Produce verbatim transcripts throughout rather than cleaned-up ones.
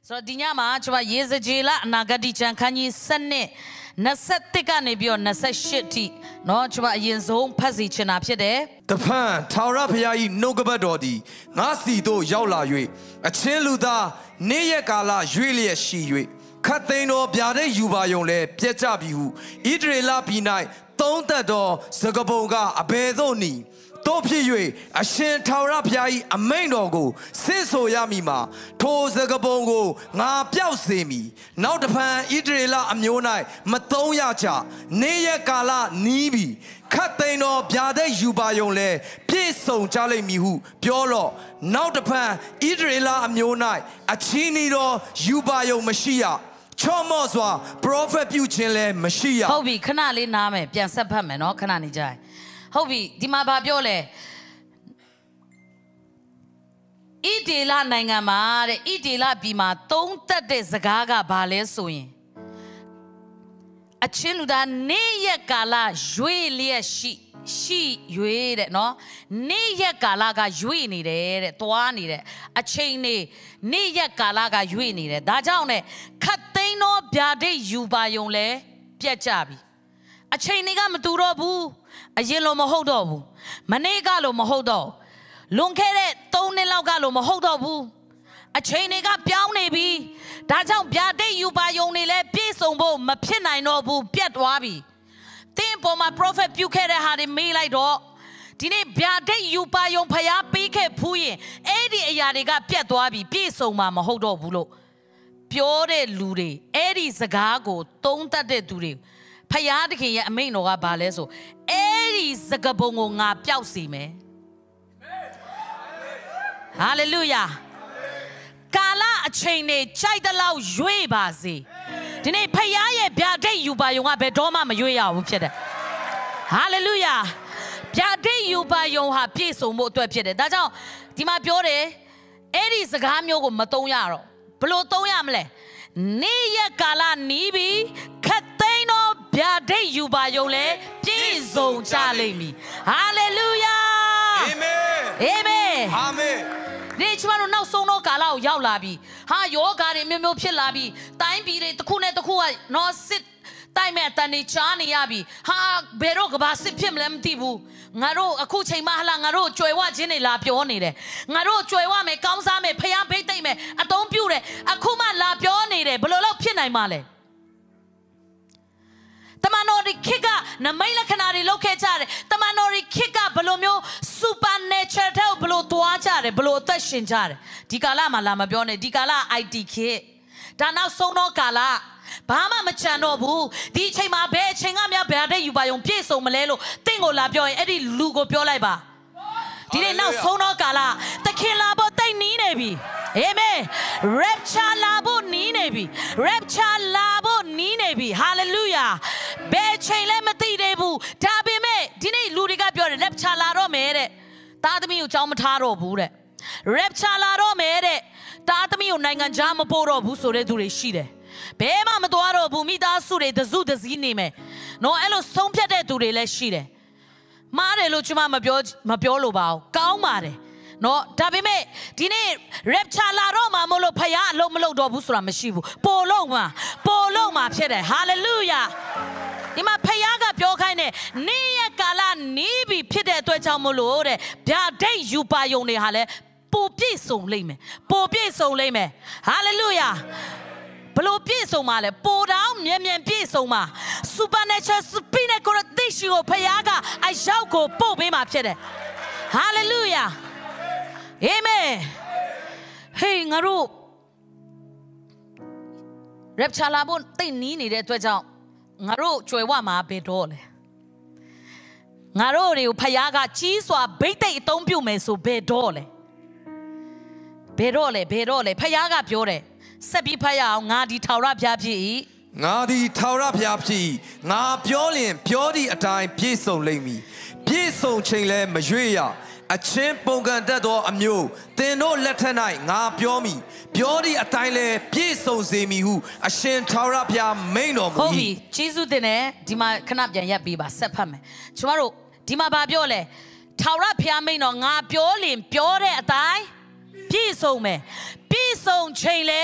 So dinyama chwa yezejela nagadi chankani sane nasatika nebio nasashiti no chwa yenzo pasi chena pide. The pan taurapia no gabadodi nasi do yaula yue a cheluda neyakala julia shi Kateno biade yubayole pietabihu idrela pinai tonta do sagabonga abedoni Topi a shin taurapia a main dogo senso yamima to sagabongo na piausemi now the pan idrela amionai matoyacha neyakala nibi Kateno biade yubayole pieson jale mihu piolo now the pan idrela amionai a chinido yubayo machia Chomoswa prophet Puchile Machia Hobi canali name piansapame no canani jai Hobi dimababiole Idila nangamare idila bima tonta de zagaga bale soin A chiluda neye gala juelia shi She you no Neya galaga juini de toani de a chain neya galaga juini de dajone Kateno biade yubayole piachabi a chainiga maturobu a yellow mahodobu manegalo mahodo lunkere tone laugalo mahodobu a chainiga piaunebi dajan biade yubayone le pisombo mapina nobu piatwabi Tempo my prophet Pukere had a me like dog. Dine biade you buy your paya pike puye. Eddie yadiga piatwabi, piso mamma hold up bulo. Piore lure, Eddie Zagago, tonta de dure. Payadiki a main or a baleso. Eddie Zagabongo nga piausi me. Hallelujah. Kala a chain chaidala jue bazi. Dine payaye biade yuba yonga bedoma mayoya upyede. Hallelujah. Biade yuba yonga pieso moto upyede. Daja dima biore eri zagamyo go matoyaro. Plotoyamle. Niye kala nibi kateno biade yuba yole pieso chalemi. Hallelujah. Amen. Amen. Amen. Richmano now so no gala yaw labi. Ha yoga de mimo pilabi. Time be the kune the kua no sit time at the chani yabi. Ha berog basi pimlem tibu. Ngaro a kuche mahala ngaro joywa jene la pionide. Ngaro joywa me kamsa me payam pete me. A don't pure. A kuma la pionide. Bololo pinai male. Tamanori kika na maila kanari lokechare. Tamanori kika bolomio supernatural tel bolo tuachare bolo tashinjare. Dikala malama bione dikala I D K. Dana sono kala. Bama machano bu. Di chema be chenga mia berde yubayon pieso malelo. Tingo la bione edi lugo biolaiba. Dide now sono kala. The kilabo they ninebi. Amen. Repcha labo ninebi. Repcha labo ninebi. Hallelujah. Be chele mati debu. Tabi me. Dine ludiga biore. Repcha laro mere. Tadmi uchamataro bure. Repcha laro mere. Tadmi unangan jam poro busore dure shide. Bema maduaro bumida sure the zoo the zinime. No elo sompia de dure le shide. Mare luchuma mabio mabiolo bao. Kao mare. No, tabime, dine, repcha la roma molo paya lomolo dobusura meshibu. Poloma, poloma pede. Hallelujah. Ima payaga piokane, niya kala nibi pide to chamolore. Pia de yupa yone hale. Popi so lame. Popi so lame. Hallelujah. Plo piso male, po down, mien mien piso ma. Supernatural spine corodisio payaga. I shall go pope ma pede. Hallelujah. Amen. Hey, ngaro. Repcha labon te ni ni de twa jaw. Ngaro chwe wa ma be do le. Ngaro de phaya ga chi swa bait tai atong pyu me so be do le. Be do le, be do le. Phaya ga pyo de. Set bi phaya aw nga di thawra phya phi. Nga di thawra phya phi. Nga pyo lin pyo di atain piesong lai mi. Piesong chain le ma yue ya. A chin pongan dado a mule, then no letter night, nga piomi, piori a tile, pieso zemi who, a shin tarapia main of Hobi, Chizu dene, Dima canapia yabiba, sepame. Tomorrow, Dima babiole, Tarapia main on nga pioli, piore a tie, pieso me, pieso chainle,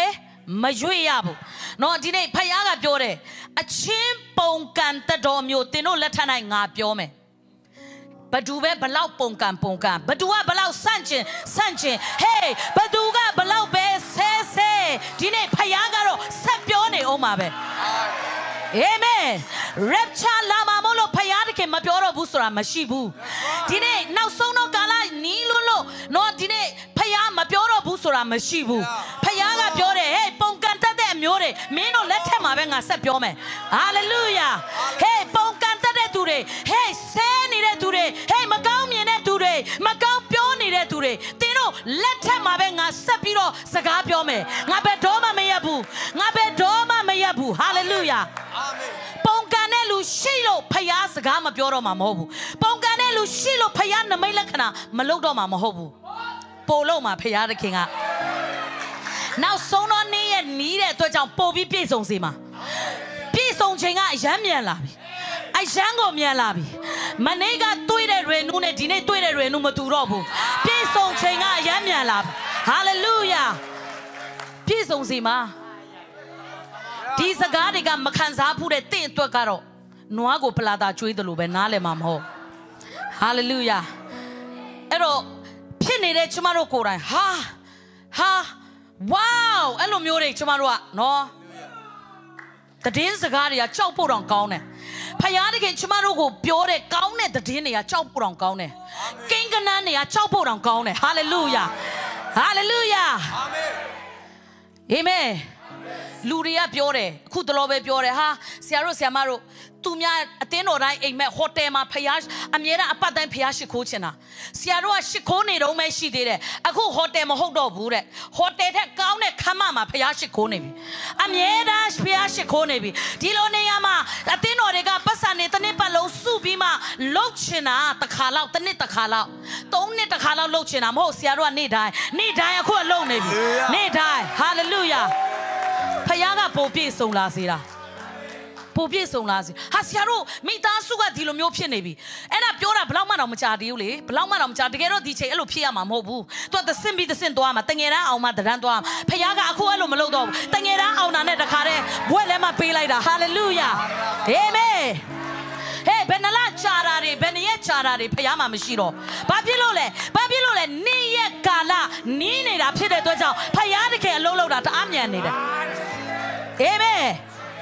မရွေ့ရဘူးနော်ဒီနေ့ဖယားကပြောတယ်အချင်းပုံကန်တတော်မျိုးတင်တို့လက်ထပ်နိုင်ငါပြောမယ်ဘဒူပဲဘလောက်ပုံကန်ပုံကန်ဘဒူကဘလောက်စန့်ကျင်စန့်ကျင်ဟေးဘဒူကဘလောက်ပဲဆဲဆဲဒီနေ့ဖယားကတော့ဆက်ပြောနေအောင်ပါပဲအာမင် rapture လာမှာမလို့ဖယားတခင်မပြောတော့ဘူးဆိုတာမရှိဘူးဒီနေ့နောက်ဆုံးတော့ကာလနီးလို့လို့နော်ဒီနေ့ဖယားမပြောတော့ဘူးဆိုတာမရှိဘူးဖယားကပြောတယ်ဟေးပုံကန်တတ်တဲ့အမျိုးတွေမင်းတို့လက်ထက်မှာပဲငါဆက်ပြောမယ်ဟာလေလုယာဟေးပုံကန်တတ်တဲ့သူတွေဟေးဆဲနေတဲ့သူတွေဟေးမကောင်းမြင်တဲ့သူတွေမကောင်းပြောနေတဲ့သူတွေတင်းတို့လက်ထက်မှာပဲငါဆက်ပြီးတော့စကားပြောမယ်ငါဘယ်တော့မှမရက်ဘူးငါဘယ်တော့မှမရက်ဘူးဟာလေလုယာအာမင်ပုံကန်တဲ့လူရှိလို့ဖယားစကားမပြောတော့မှာမဟုတ်ဘူးပုံကန်တဲ့လူရှိလို့ဖယားနမိတ်လက္ခဏာမလုပ်တော့မှာမဟုတ်ဘူးပို့လို့မှာဖယားတခင်ကနောက်ဆုံးတော့နေ့ရက်နီးတဲ့အတွက်ကြောင့်ပို့ပြီးပြည့်စုံစေမှာပြည့်စုံချိန်ကအရမ်းမြန်လာပြီအရမ်းကိုမြန်လာပြီမနေ့ကတွေးတဲ့ရေနူးနဲ့ဒီနေ့တွေးတဲ့ရေနူးမတူတော့ဘူးပြည့်စုံချိန်ကအရမ်းမြန်လာပြီဟာလေလုယာပြည့်စုံစေမှာဒီစကားတွေကမခံစားဘူးတဲ့တင့်အတွက်ကတော့နွားကိုပလာတာကျွေးတယ်လို့ပဲနားလည်မှာမဟုတ်ဟာလေလုယာအဲ့တော့ဖြစ်နေတဲ့ကျမတို့ကိုယ်တိုင်ဟာဟာဝေါအဲ့လိုမျိုးတွေကျမတို့ကနော်တည်င်းစကားတွေကကြောက်ဖို့တောင်ကောင်းတယ်ဖယားတကယ်ကျမတို့ကိုပြောတဲ့ကောင်းတဲ့တည်င်းတွေကကြောက်ဖို့တောင်ကောင်းတယ်ကိန်းကနန်းတွေကကြောက်ဖို့တောင်ကောင်းတယ်ဟာလေလုယာဟာလေလုယာအာမင်အာမင်လူတွေကပြောတယ်အခုတလောပဲပြောတယ်ဟာဆရာတို့ဆရာမတို့သူများအတင်းတော်တိုင်းအိမ်မက်ဟိုတယ်မှာဖယားအမြဲတမ်းအပတ်တိုင်းဖယားရှိခိုးချင်တာဆရာတို့ကရှိခိုးနေတော့မှရှိသေးတယ်အခုဟိုတယ်မဟုတ်တော့ဘူးတဲ့ဟိုတယ်ထက်ကောင်းတဲ့ခမ်းမမှာဖယားရှိခိုးနေပြီအမြဲတမ်းဖယားရှိခိုးနေပြီဒီလိုနေရာမှာအတင်းတော်တွေကပတ်စံနေတစ်နှစ်ပတ်လုံးစုပြီးမှလှုပ်ချင်တာတစ်ခါလောက်တစ်နှစ်တစ်ခါလောက်သုံးနှစ်တစ်ခါလောက်လှုပ်ချင်တာမဟုတ်ဆရာတို့ကနေ့တိုင်းနေ့တိုင်းအခုလှုပ်နေပြီနေ့တိုင်းဟာလေလုယာဖယားကပိုပြည့်စုံလာစေတာပိုပြည့်စုံလာစေဟာဆရာတို့မိသားစုကဒီလိုမျိုးဖြစ်နေပြီအဲ့ဒါပြောတာဘလောက်မှတော့မကြသေးဘူးလေဘလောက်မှတော့မကြတကယ်တော့ဒီချိန်အဲ့လိုဖြစ်ရမှာမဟုတ်ဘူးသူကသစင်ပြီးသစင်သွားမှာတငယ်တန်းအောင်မှတန်းသွားမှာဖယားကအခုအဲ့လိုမလုပ်တော့ဘူးတငယ်တန်းအောင်တာနဲ့တခါတည်းဘွဲ့လည်းမပေးလိုက်တာဟာလေလုယာအာမင်ဟေးဘယ်နှလားချာတာတွေဘယ်နှရက်ချာတာတွေဖယားမှမရှိတော့ဘာဖြစ်လို့လဲဘာဖြစ်လို့လဲနေ့ရက်ကာလနီးနေတာဖြစ်တဲ့အတွက်ကြောင့်ဖယားတကယ်အလုံးလုံးတာတအားမြန်နေတယ်အာမင်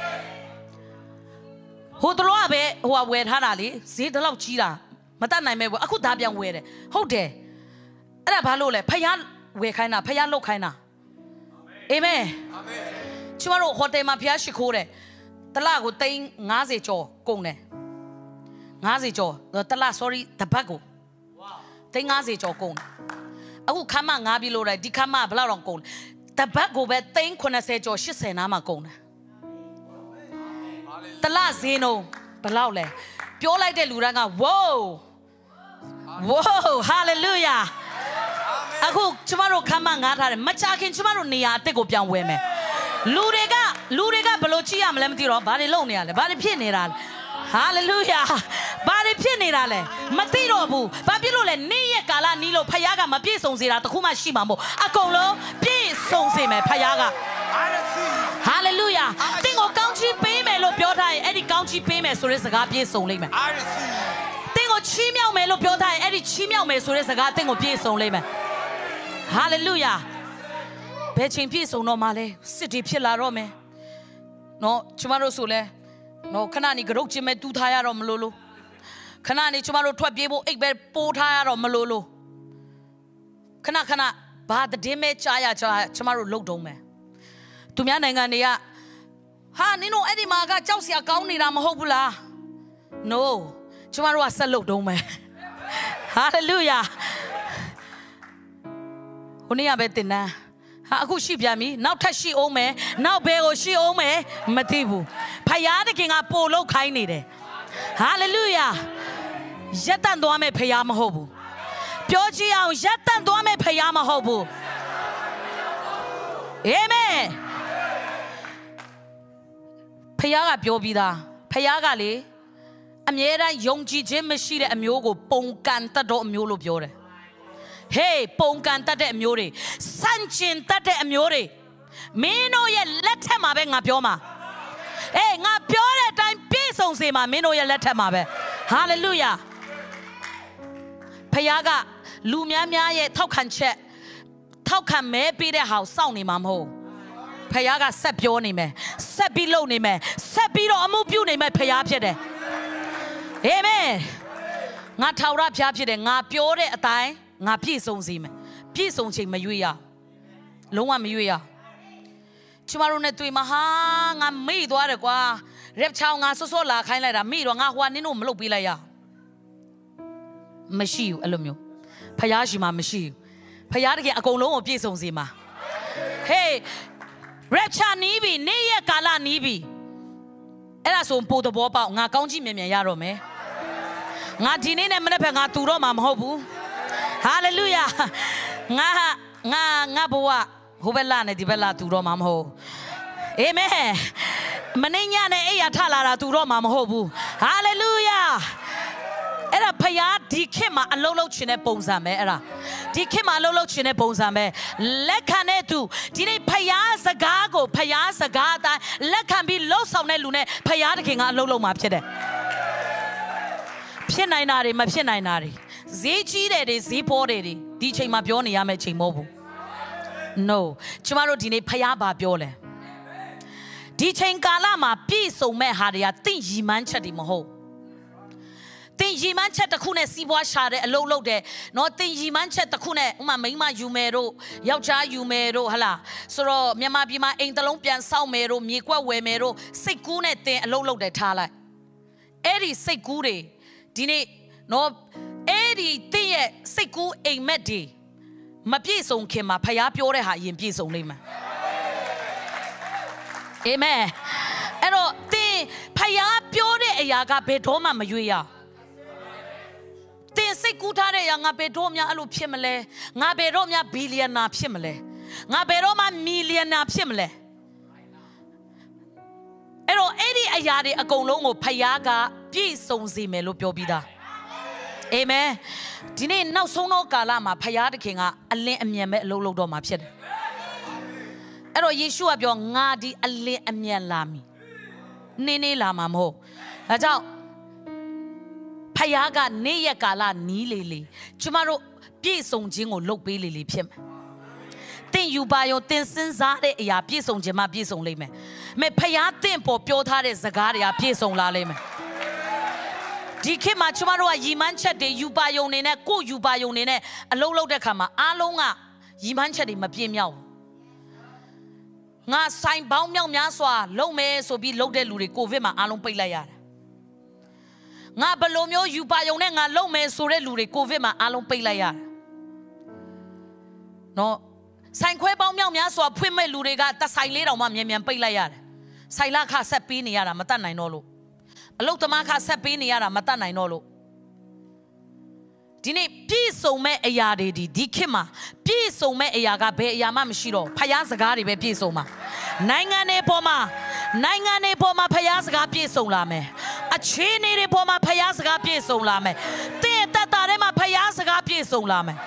ဟိုတလောကပဲဟိုဝယ်ထားတာလေဈေးတလောက်ကြီးတာမတတ်နိုင်မဲ့ဘူးအခုဒါပြန်ဝယ်တယ်ဟုတ်တယ်အဲ့ဒါဘာလို့လဲဖယားဝယ်ခိုင်းတာဖယားလုတ်ခိုင်းတာအာမင်အာမင်ကျမတို့ဟိုတယ်မှာဖယားရှိခိုးတယ်တလကိုသိန်းငါးဆယ်ကျော်ကုန်တယ်ငါးဆယ်ကျော်တလ sorry တပတ်ကိုသိန်းငါးဆယ်ကျော်ကုန်တယ်အခုခမ်းမငါးပြီးလို့တယ်ဒီခမ်းမဘယ်လောက်တော့ကုန်တပတ်ကိုပဲသိန်းခုနှစ်ဆယ်ကျော်ရှစ်ဆယ်နားမှာကုန်တယ်တလဈေးနှုန်းဘယ်လောက်လဲပြောလိုက်တဲ့လူတိုင်းကဝိုးဝိုးဟာလေလုယာအခုကျမတို့ခမ်းမငားထားတယ်မချခင်ကျမတို့နေရာအစ်စ်ကိုပြောင်းဝဲမယ်လူတွေကလူတွေကဘယ်လိုကြည့်ရမလဲမသိတော့ဘာတွေလုပ်နေရလဲဘာတွေဖြစ်နေတာလဲဟာလေလုယာဘာတွေဖြစ်နေတာလဲမသိတော့ဘူးဘာဖြစ်လို့လဲနေ့ရက်ကာလနီးလို့ဖယားကမပြည့်စုံစေတာတခုမှရှိမှာမဟုတ်အကုန်လုံးပြည့်စုံစေမယ်ဖယားကဟာလေလုယာတင်းကိုကောင်းချီးပေးမယ်လို့ပြောထားရင်အဲ့ဒီကောင်းချီးပေးမယ်ဆိုတဲ့စကားပြည့်စုံလိမ့်မယ်တင်းကိုချီးမြှောက်မယ်လို့ပြောထားရင်အဲ့ဒီချီးမြှောက်မယ်ဆိုတဲ့စကားတင်းကိုပြည့်စုံလိမ့်မယ်ဟာလေလုယာဘယ်ချိန်ပြည့်စုံတော့မှလဲစစ်တီဖြစ်လာတော့မယ်နော်ကျမတို့ဆိုလဲနော်ခဏနေကြုတ်ချင်းမဲ့တူးထားရတော့မလို့လို့ခဏနေကျမတို့ထွက်ပြေးဖို့အိတ်ပဲပိုးထားရတော့မလို့လို့ခဏခဏဘာတည်င်းမဲ့ကြားရကြားကျမတို့လှုပ်တုံးမယ်သူများနိုင်ငံတွေကဟာနင်တို့အဲ့ဒီမှာကကြောက်စရာကောင်းနေတာမဟုတ်ဘူးလား no ကျမတို့ကဆက်လုပ်တုံးမယ် hallelujah ဟိုနေ့ကပဲတင်တန်းဟာအခုရှိပြန်ပြီနောက်ထပ်ရှိအောင်မယ်နောက်ဘယ်ကိုရှိအောင်မယ်မသိဘူးဖယားတခင်ကပို့လို့ခိုင်းနေတယ် hallelujah ရက်တန့်သွားမယ်ဖယားမဟုတ်ဘူးပြောကြည့်အောင်ရက်တန့်သွားမယ်ဖယားမဟုတ်ဘူးအာမင်ဖယားကပြောပြီးသားဖယားကလေအမြဲတမ်းယုံကြည်ခြင်းမရှိတဲ့အမျိုးကိုပုံကန်တတ်တော့အမျိုးလို့ပြောတယ်ဟေးပုံကန်တတ်တဲ့အမျိုးတွေစန့်ကျင်တတ်တဲ့အမျိုးတွေမင်းတို့ရဲ့လက်ထက်မှာပဲငါပြောမှာအေးငါပြောတဲ့အတိုင်းပြည့်စုံစေမှာမင်းတို့ရဲ့လက်ထက်မှာပဲဟာလေလုယာဖခင်ကလူများများရဲ့ထောက်ခံချက်ထောက်ခံမဲပေးတဲ့ဟာကိုစောင့်နေမှာမဟုတ်ဖခင်ကဆက်ပြောနေမယ်ဆက်ပြီးလုပ်နေမယ်ဆက်ပြီးတော့အမှုပြုနေမယ်ဖခင်ဖြစ်တယ်အာမင်ငါထာဝရဘုရားဖြစ်တယ်ငါပြောတဲ့အတိုင်းငါပြည့်စုံစေမယ်ပြည့်စုံချိန်မရွေ့ရလုံးဝမရွေ့ရကျမတို့နဲ့တွေ့မှာဟာငါမေ့သွားတယ်ကွာရက်ချောင်းငါစောစောလာခိုင်းလိုက်တာမေ့တော့ငါဟိုကနင်းတို့မလုပ်ပေးလိုက်ရမရှိဘူးအဲ့လိုမျိုးဖယားရှိမှမရှိဘူးဖယားတကယ်အကုန်လုံးကိုပြည့်စုံစေမှာဟေးရက်ချာနီးပြီနေ့ရက်ကာလနီးပြီအဲ့ဒါဆိုပို့သဘောပေါက်ငါကောင်းကြီးမြန်မြန်ရတော့မယ်ငါဒီနေ့နဲ့မနေ့ဖက်ငါတူတော့မှာမဟုတ်ဘူးဟာလေလုယာငါငါငါဘဝဟိုဘက်လာနဲ့ဒီဘက်လာတူတော့မှာမဟုတ်အာမင်မနေ့ညနဲ့အဲ့ရထလာတာတူတော့မှာမဟုတ်ဘူးဟာလေလုယာအဲ့ဒါဖယားဒီခေတ်မှာအလုံးလုံးချင်တဲ့ပုံစံပဲအဲ့ဒါဒီခေတ်မှာအလုံးလုံးချင်တဲ့ပုံစံပဲလက်ခံတဲ့သူဒီနေ့ဖယားစကားကိုဖယားစကားအတိုင်းလက်ခံပြီးလှုပ်ဆောင်တဲ့လူနဲ့ဖယားတခင်ကအလုံးလုံးမှာဖြစ်တယ်ဖြစ်နိုင်တာတွေမဖြစ်နိုင်တာတွေဈေးကြီးတယ်တွေဈေးပေါ်တယ်တွေဒီချိန်မှာပြောနေရမယ့်ချိန်မဟုတ်ဘူး no ကျမတို့ဒီနေ့ဖယားဘာပြောလဲဒီချိန်ကာလမှာပြည့်စုံမဲ့ဟာတွေကတင့်ရီမန်းချက်တွေမဟုတ်တင်ရီမန်းချက်တစ်ခုနဲ့စီးပွားရှာတဲ့အလုပ်လုပ်တယ်နော်တင်ရီမန်းချက်တစ်ခုနဲ့ဥမာမိန်းမယူမယ်တို့ယောက်ျားယူမယ်တို့ဟလာဆိုတော့မြန်မာပြည်မှာအိမ်တလုံးပြန်ဆောက်မယ်တို့မြေကွက်ဝယ်မယ်တို့စိတ်ကူးနဲ့တင်အလုပ်လုပ်တယ်ထားလိုက်အဲ့ဒီစိတ်ကူးတွေဒီနေ့နော်အဲ့ဒီတင်ရဲ့စိတ်ကူးအိမ်မက်တွေမပြည့်စုံခင်မှာဖယားပြောတဲ့ဟာအရင်ပြည့်စုံလိမ့်မယ်အာမင်အဲ့တော့တင်ဖယားပြောတဲ့အရာကဘယ်တော့မှမရွေ့ရတင်စိတ်ကူးထားတဲ့ရငါဘယ်တော့မှအဲ့လိုဖြစ်မလဲငါဘယ်တော့မှဘီလီယံနာဖြစ်မလဲငါဘယ်တော့မှမီလီယံနာဖြစ်မလဲအဲ့တော့အဲ့ဒီအရာတွေအကုန်လုံးကိုဖယားကပြည့်စုံစေမယ်လို့ပြောပြီးသားအာမင်ဒီနေ့နောက်ဆုံးသောကာလမှာဖယားသခင်ကအလင်းအမြန်ပဲအလုပ်လုပ်တော့မှာဖြစ်တယ်အဲ့တော့ယေရှုကပြောငါဒီအလင်းအမြန်လာမည်နင်းနေလာမှာမဟုတ်ဒါကြောင့်ဖယားကနေရက်ကာလနီးလေလေကျမတို့ပြည့်စုံခြင်းကိုလုပ်ပေးလေလေဖြစ်မယ်တင်ယူပါရောတင်စင်းစားတဲ့အရာပြည့်စုံခြင်းမှပြည့်စုံလိမ့်မယ်မဲဖယားတင်ပေါ်ပြောထားတဲ့စကားတွေကပြည့်စုံလာလိမ့်မယ်ဒီခေတ်မှာကျမတို့ကရီမန်းချက်တွေယူပါယုံနေနဲ့ကိုယူပါယုံနေနဲ့အလုံးလုံးတဲ့ခါမှာအားလုံးကရီမန်းချက်တွေမပြည့်မြောက်ငါဆိုင်ပေါင်းမြောက်များစွာလုံမယ်ဆိုပြီးလုံတဲ့လူတွေကိုဗစ်မှာအားလုံးပိတ်လိုက်ရတယ်ငါဘလိုမျိုးယူပါယုံနဲ့ငါလုံမယ်ဆိုတဲ့လူတွေကိုဗစ်မှာအားလုံးပိတ်လိုက်ရတယ်နော်ဆိုင်ခွဲပေါင်းမြောက်များစွာဖွင့်မဲ့လူတွေကတဆိုင်လေးတောင်မှမြန်မြန်ပိတ်လိုက်ရတယ်ဆိုင်လာခဆက်ပေးနေရတာမတတ်နိုင်တော့လို့အလုတ်သမားခဆက်ပေးနေရတာမတတ်နိုင်တော့လို့ဒီနေ့ပြည့်စုံမဲ့အရာတွေဒီဒီခေတ်မှာပြည့်စုံမဲ့အရာကဘယ်အရာမှမရှိတော့ဖယားစကားတွေပဲပြည့်စုံမှာနိုင်ငံတွေပေါ်မှာနိုင်ငံတွေပေါ်မှာဖယားစကားပြည့်စုံလာမယ်အခြေအနေတွေပေါ်မှာဖယားစကားပြည့်စုံလာမယ်တဲ့တတ်တာထဲမှာဖယားစကားပြည့်စုံလာမယ်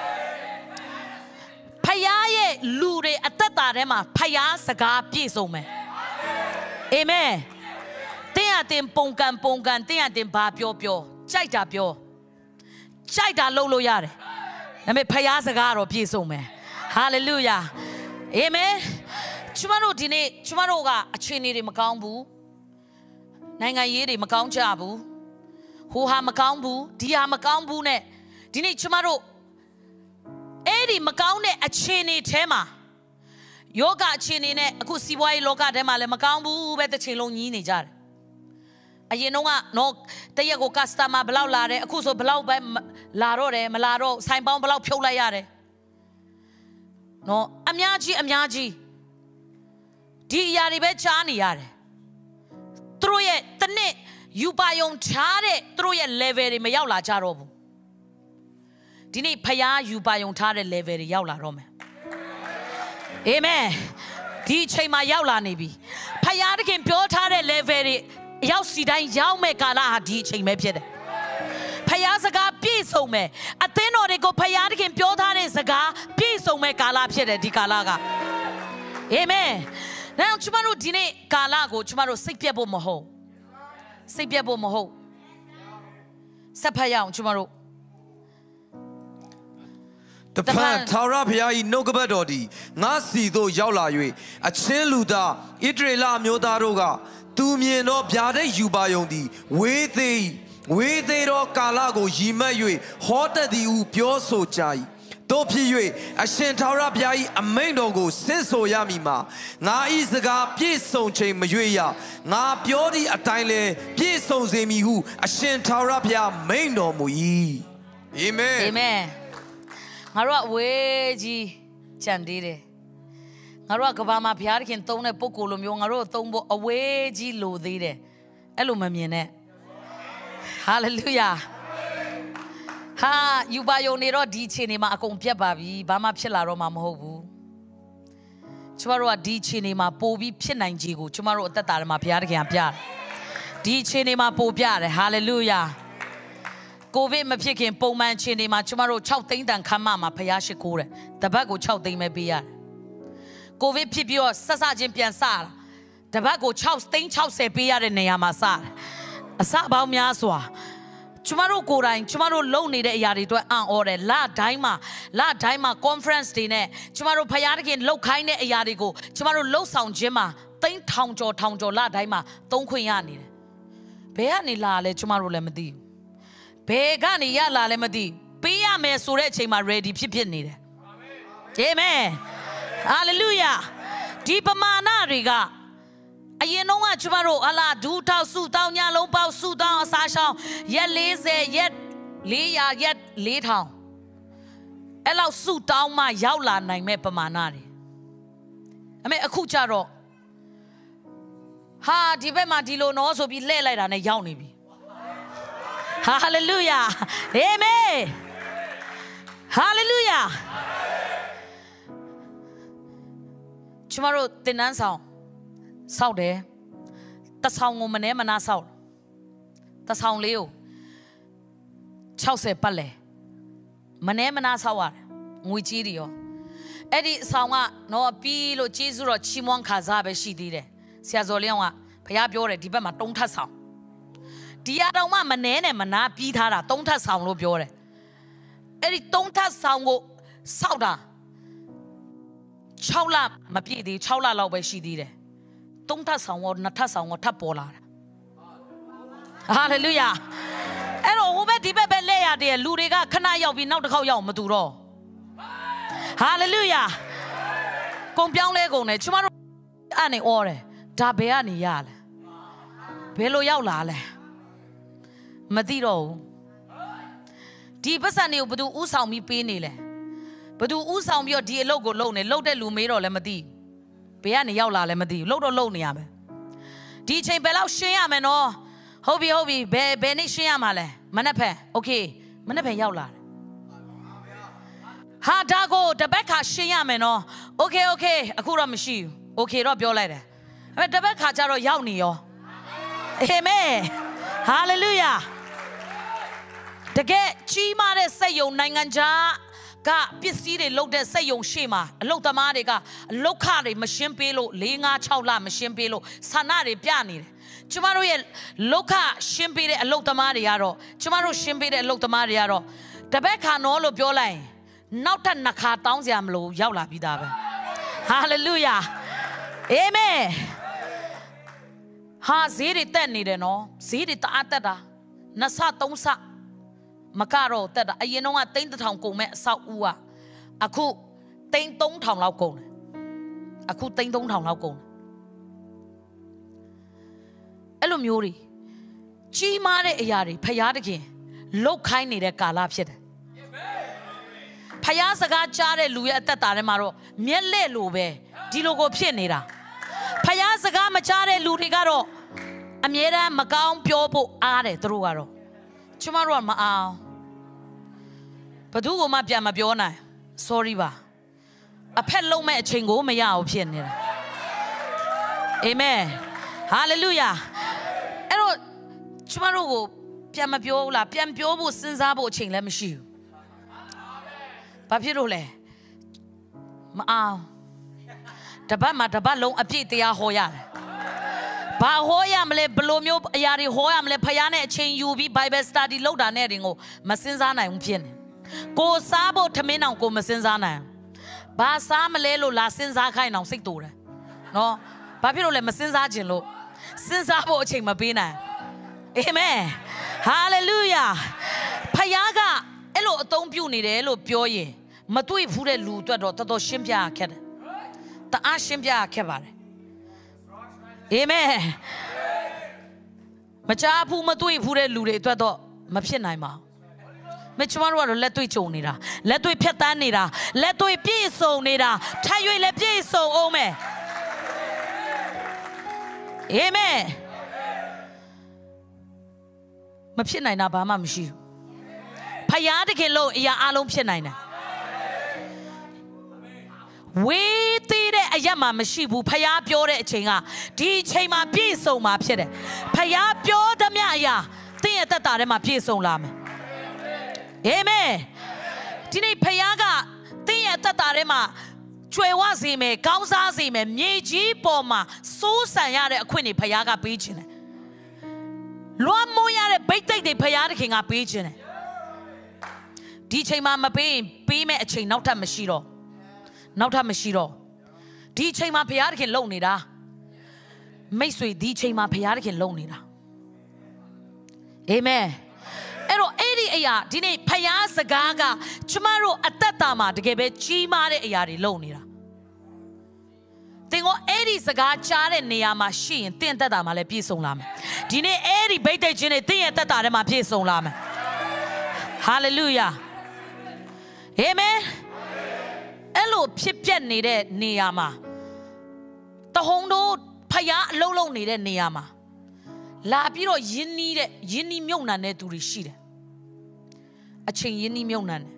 ဖယားရဲ့လူတွေအသက်တာထဲမှာဖယားစကားပြည့်စုံမယ်အာမင်တင်းရတင်ပုံကန်ပုံကန်တင်းရတင်ဘာပြောပြောကြိုက်တာပြောကြိုက်တာလုပ်လို့ရတယ်ဒါပေမဲ့ဖယားစကားတော့ပြည့်စုံမယ်ဟာလေလုယာအာမင်ကျမတို့ဒီနေ့ကျမတို့ကအခြေအနေတွေမကောင်းဘူးနိုင်ငံရေးတွေမကောင်းကြဘူးဟိုဟာမကောင်းဘူးဒီဟာမကောင်းဘူးနဲ့ဒီနေ့ကျမတို့အဲ့ဒီမကောင်းတဲ့အခြေအနေထဲမှာယောဂအခြေအနေနဲ့အခုစီးပွားရေးလောကထဲမှာလည်းမကောင်းဘူးပဲတစ်ချိန်လုံးညီးနေကြတယ်အရင်တော့ကနော်တရက်ကို customer ဘလောက်လာတယ်အခုဆိုဘလောက်ပဲလာတော့တယ်မလာတော့ဆိုင်ပေါင်းဘလောက်ဖြုတ်လိုက်ရတယ်နော်အများကြီးအများကြီးဒီအရာတွေပဲချားနေရတယ်သူတို့ရဲ့တနစ်ယူပါယုံချားတဲ့သူတို့ရဲ့ level တွေမရောက်လာကြတော့ဘူးဒီနေ့ဖယားယူပါယုံထားတဲ့ level တွေရောက်လာတော့မယ်အာမင်ဒီအချိန်မှာရောက်လာနေပြီဖယားတခင်ပြောထားတဲ့ level တွေရောက်စီတိုင်းရောက်မဲ့ကာလဟာဒီအချိန်ပဲဖြစ်တယ်ဖယားစကားပြည့်စုံမယ်အသင်းတော်တွေကိုဖယားတခင်ပြောထားတဲ့စကားပြည့်စုံမဲ့ကာလဖြစ်တယ်ဒီကာလက Amen. Now, tomorrow dinner, Kalago, tomorrow sick people moho. Sick people moho. Sapaya, tomorrow. တပန်ထာဝရဘုရား၏နှုတ်ကပတ်တော်သည်ငါစီသို့ရောက်လာ၍အချင်းလူသားဣသရေလမျိုးသားတို့ကသူမြင်သောဗျာဒိတ်ယူပါယုံသည်ဝေးသေးဝေးသေးသောကာလကိုရည်မှတ်၍ဟောတတ်သည်ဟုပြောဆိုကြ၏တို့ဖြစ်၍အရှင်ထာဝရဘုရား၏အမိန့်တော်ကိုဆင့်ဆိုရမည်မှာငါ၏စကားပြည့်စုံချိန်မရွေ့ရငါပြောသည့်အတိုင်းလည်းပြည့်စုံစေမည်ဟုအရှင်ထာဝရဘုရားမိန့်တော်မူ၏အာမင် Amen. ငါတို့အဝေးကြီးကြံသေးတယ်ငါတို့ကကဘာမှာဘုရားခင်သုံးတဲ့ပုဂ္ဂိုလ်လိုမျိုးငါတို့သုံးဖို့အဝေးကြီးလိုသေးတယ်အဲ့လိုမမြင်နဲ့ Hallelujah ဟာယူပါယုံနေတော့ဒီအချိန်နေမှာအကုန်ပြတ်ပါပြီဘာမှဖြစ်လာတော့မှမဟုတ်ဘူးကျမတို့ကဒီအချိန်နေမှာပို့ပြီးဖြစ်နိုင်ကြီးကိုကျမတို့အသက်တာထဲမှာဘုရားခင်ကပြတယ်ဒီအချိန်နေမှာပို့ပြတယ် Hallelujahကိုဗစ်မဖြစ်ခင်ပုံမှန်ချင်းတွေမှာကျမတို့၆သိန်းတန်ခမ်းမမှာဖျားရှိခိုးတယ်တပတ်ကို၆သိန်းပဲပေးရတယ်ကိုဗစ်ဖြစ်ပြီးတော့ဆက်စချင်းပြန်စတာတပတ်ကို၆သိန်း၆၀ပေးရတဲ့နေရာမှာစတယ်အစပေါင်းများစွာကျမတို့ကိုယ်တိုင်ကျမတို့လုပ်နေတဲ့အရာတွေအတွက်အံ့ဩတယ်လတိုင်းမှာလတိုင်းမှာ conference တွေနဲ့ကျမတို့ဖျားခင်လှုပ်ခိုင်းတဲ့အရာတွေကိုကျမတို့လှုပ်ဆောင်ခြင်းမှာသိန်းထောင်ကျော်ထောင်ကျော်လတိုင်းမှာသုံးခွင့်ရနေတယ်ဘယ်ကနေလာလဲကျမတို့လည်းမသိဘူးဘယ်ကနေရလာလဲမသိပေးရမယ်ဆိုတဲ့အချိန်မှာ ready ဖြစ်ဖြစ်နေတယ်အာမင်ဟာလေလုယာဒီပမာဏတွေကအရင်တော့ကကျမတို့အလားဒူးထောက်စုတောင်းညလုံးပေါက်စုတောင်းအစားရှောင်းရက်၄၀ရက်၄ရာရက်၄ထောင်အဲ့လောက်စုတောင်းမှရောက်လာနိုင်မဲ့ပမာဏတွေအမေအခုကျတော့ဟာဒီဘက်မှာဒီလိုနော်ဆိုပြီးလှည့်လိုက်တာနဲ့ရောက်နေပြီHallelujah. Amen. Hallelujah. ကျမတို့တင်နန်းဆောင်စောက်တယ်တဆောင်ကိုမနှဲမနာစောက်တဆောင်လေးကို၆၀ပတ်လဲမနှဲမနာစောက်ရတယ်ငွေကြီးတွေရောအဲ့ဒီအဆောင်ကတော့ပြီးလို့ကျေးဇူးတော်ချီးမွမ်းခါစားပဲရှိသေးတယ်ဆရာဇော်လင်းကဘုရားပြောတယ်ဒီဘက်မှာတုံးထပ်ဆောင်ဒီအတော်မှမနှဲနဲ့မနာပြီးထားတာသုံးထပ်ဆောင်လို့ပြောတယ်အဲ့ဒီသုံးထပ်ဆောင်ကိုစောက်တာ၆လမပြည့်သေး၆လလောက်ပဲရှိသေးတယ်သုံးထပ်ဆောင်ကိုနှစ်ထပ်ဆောင်ကိုထပ်ပေါ်လာတာဟာလေလုယာအဲ့တော့ဟိုဘက်ဒီဘက်ပဲလဲရတယ်လူတွေကခဏရောက်ပြီးနောက်တစ်ခေါက်ရောက်မတူတော့ဟာလေလုယာကုန်ပြောင်းလဲကုန်တယ်ကျမတို့အဲ့နေအော်တယ်ဒါဘယ်ကနေရလဲဘယ်လိုရောက်လာလဲမသိတော့ဘူးဒီပတ်စံတွေကိုဘသူဥဆောင်ပြီးပေးနေလဲဘသူဥဆောင်ပြီးတော့ဒီအလုပ်ကိုလုပ်နေလုပ်တဲ့လူမေးတော့လည်းမသိဘယ်ကနေရောက်လာလဲမသိဘူးလုပ်တော့လုပ်နေရမယ်ဒီအချိန်ဘယ်လောက်ရှင်းရမယ်နော်ဟုတ်ပြီဟုတ်ပြီဘယ်ဘယ်နေ့ရှင်းရမှာလဲမနေ့ဖက်โอเคမနေ့ဖက်ရောက်လာတယ်ဟာဒါကိုတပတ်ခါရှင်းရမယ်နော်โอเคโอเคအခုတော့မရှိဘူးโอเคတော့ပြောလိုက်တယ်အဲ့တပတ်ခါကျတော့ရောက်နေရောအာမင်ဟာလေလုယာတကယ်ကြီးမားတဲ့စက်ယုံနိုင်ငံခြားကပစ္စည်းတွေလုတ်တဲ့စက်ယုံရှေ့မှာအလုတ်သမားတွေကအလုတ်ခတွေမရှင်းပေးလို့၄၅၆လမရှင်းပေးလို့ဆန္ဒတွေပြနေတယ်ကျမတို့ရဲ့လုတ်ခရှင်းပေးတဲ့အလုတ်သမားတွေကတော့ကျမတို့ရှင်းပေးတဲ့အလုတ်သမားတွေကတော့တပတ်ခါနော်လို့ပြောလိုက်ရင်နောက်ထပ်နှစ်ခါတောင်းစရာမလိုရောက်လာပြီးသားပဲဟာလေလုယာအာမင်ဟာဈေးတွေတက်နေတယ်နော်ဈေးတွေတအားတက်တာနှစ်ဆသုံးဆမကတော့တက်တာအရင်တော့ကသိန်းတစ်ထောင်ကုန်မဲ့အဆောက်အဦကအခုသိန်းသုံးထောင်လောက်ကုန်တယ်အခုသိန်းသုံးထောင်လောက်ကုန်တယ်အဲ့လိုမျိုးတွေကြီးမားတဲ့အရာတွေဖယားတခင်လုတ်ခိုင်းနေတဲ့ကာလဖြစ်တယ်ဖယားစကားကြားတဲ့လူရဲ့အသက်တာထဲမှာတော့မျက်လက်လိုပဲဒီလိုကိုဖြစ်နေတာဖယားစကားမကြားတဲ့လူတွေကတော့အမြဲတမ်းမကောင်းပြောဖို့အားတယ်သူတို့ကတော့ကျမတို့ကမအောင်ဘသူကမှပြန်မပြောနိုင် sorry ပါအဖက်လုံးမဲ့အချိန်ကိုမရအောင်ဖြစ်နေတာအာမင်ဟာလေလုယာအဲ့တော့ကျမတို့ကိုပြန်မပြောဘူးလားပြန်ပြောဖို့စဉ်းစားဖို့အချိန်လည်းမရှိဘူးဘာဖြစ်လို့လဲမအောင်တပတ်မှာတပတ်လုံးအပြည့်တရားဟောရတယ်ဘာဟောရမလဲဘလို့မျိုးအရာတွေဟောရမလဲဖခင်နဲ့အချိန်ယူပြီး Bible study လုပ်တာနဲ့တင်ကိုမစင်စားနိုင်ဘူးဖြစ်နေကိုစားဖို့ထမင်းအောင်ကိုမစင်စားနိုင်ဘာစားမလဲလို့လာစင်စားခိုင်းအောင်စိတ်တူတယ်နော်ဘာဖြစ်လို့လဲမစင်စားခြင်းလို့စင်စားဖို့အချိန်မပေးနိုင်အာမင်ဟာလေလုယာဖခင်ကအဲ့လိုအသုံးပြုနေတယ်လို့ပြောရင်မတွေ့ဘူးတဲ့လူအတွက်တော့တော်တော်ရှင်းပြရခက်တယ်တအားရှင်းပြရခက်ပါတယ်အာမင်မချဘူးမတွေ့ဘူးတဲ့လူတွေအတွက်တော့မဖြစ်နိုင်ပါဘူးမချမတို့ကတော့လက်တွေ့ကြုံနေတာလက်တွေ့ဖြတ်တန်းနေတာလက်တွေ့ပြည့်စုံနေတာထိုင်၍လည်းပြည့်စုံအောင်မယ်အာမင်မဖြစ်နိုင်တာဘာမှမရှိဘူးဖယားတခင်လို့အရာအလုံးဖြစ်နိုင်တယ်ဝေးသေးတဲ့အရာမှမရှိဘူးဖယားပြောတဲ့အချိန်ကဒီအချိန်မှာပြည့်စုံမှာဖြစ်တယ်ဖယားပြောသမျှအရာသင်ရဲ့သက်တာထဲမှာပြည့်စုံလာမယ်အာမင်ဒီနေ့ဖယားကသင်ရဲ့သက်တာထဲမှာကျွယ်ဝစေမယ်ကောင်းစားစေမယ်မြေကြီးပေါ်မှာစိုးစံရတဲ့အခွင့်တွေဖယားကပေးခြင်းတယ်လွမ်းမိုးရတဲ့ဗိတ်သိက်တွေဖယားတခင်ကပေးခြင်းတယ်ဒီအချိန်မှာမပေးရင်ပေးမဲ့အချိန်နောက်ထပ်မရှိတော့နောက်ထပ်မရှိတော့ဒီအချိန်မှာဖယားတခင်လုံနေတာမိတ်ဆွေဒီအချိန်မှာဖယားတခင်လုံနေတာအာမင်အဲ့တော့အဲ့ဒီအရာဒီနေ့ဖယားစကားကကျမတို့အသက်တာမှာတကယ်ပဲကြီးမားတဲ့အရာတွေလုံနေတာသင်ကအဲ့ဒီစကားကြားတဲ့နေရာမှာရှိရင်သင်သက်တာမှာလည်းပြည့်စုံလာမယ်ဒီနေ့အဲ့ဒီဗိတ်သိက်ခြင်းတွေသင်ရဲ့သက်တာထဲမှာပြည့်စုံလာမယ်ဟာလေလုယာအာမင်အဲ့လိုဖြစ်ပျက်နေတဲ့နေရာမှာတဟုန်တို့ဖယားအလုံးလုံးနေတဲ့နေရာမှာလာပြီးတော့ယင်းနီးတဲ့ယင်းနီးမြုပ်နှံတဲ့သူတွေရှိတယ်အချိန်ယင်းနီးမြုပ်နှံတယ်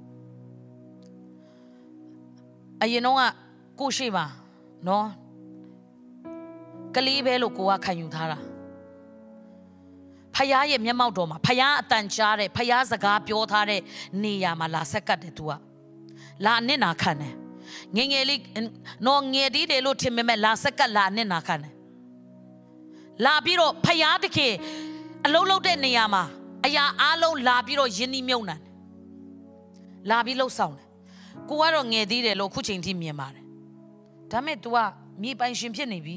အရင်တော့ကကိုရှိပါနော်ကလေးပဲလို့ကိုကခံယူထားတာဖယားရဲ့မျက်မှောက်တော်မှာဖယားအတန်ကြားတဲ့ဖယားစကားပြောထားတဲ့နေရာမှာလာဆက်ကတ်တယ်သူကလာအနစ်နာခံတယ်ငငယ်လေးနော်ငယ်ဒီတယ်လို့ထင်ပေမဲ့လာဆက်ကတ်လာအနစ်နာခံတယ်လာပြီးတော့ဖယားတခင်အလုံးလုံးတဲ့နေရာမှာအရာအလုံးလာပြီးတော့ယင်းနှီးမြုံနှံတယ်လာပြီးလှုပ်ဆောင်တယ်ကိုကတော့ငယ်သေးတယ်လို့ခုချိန်ထိမြင်ပါတယ်ဒါမဲ့ तू ကမြေပိုင်ရှင်ဖြစ်နေပြီ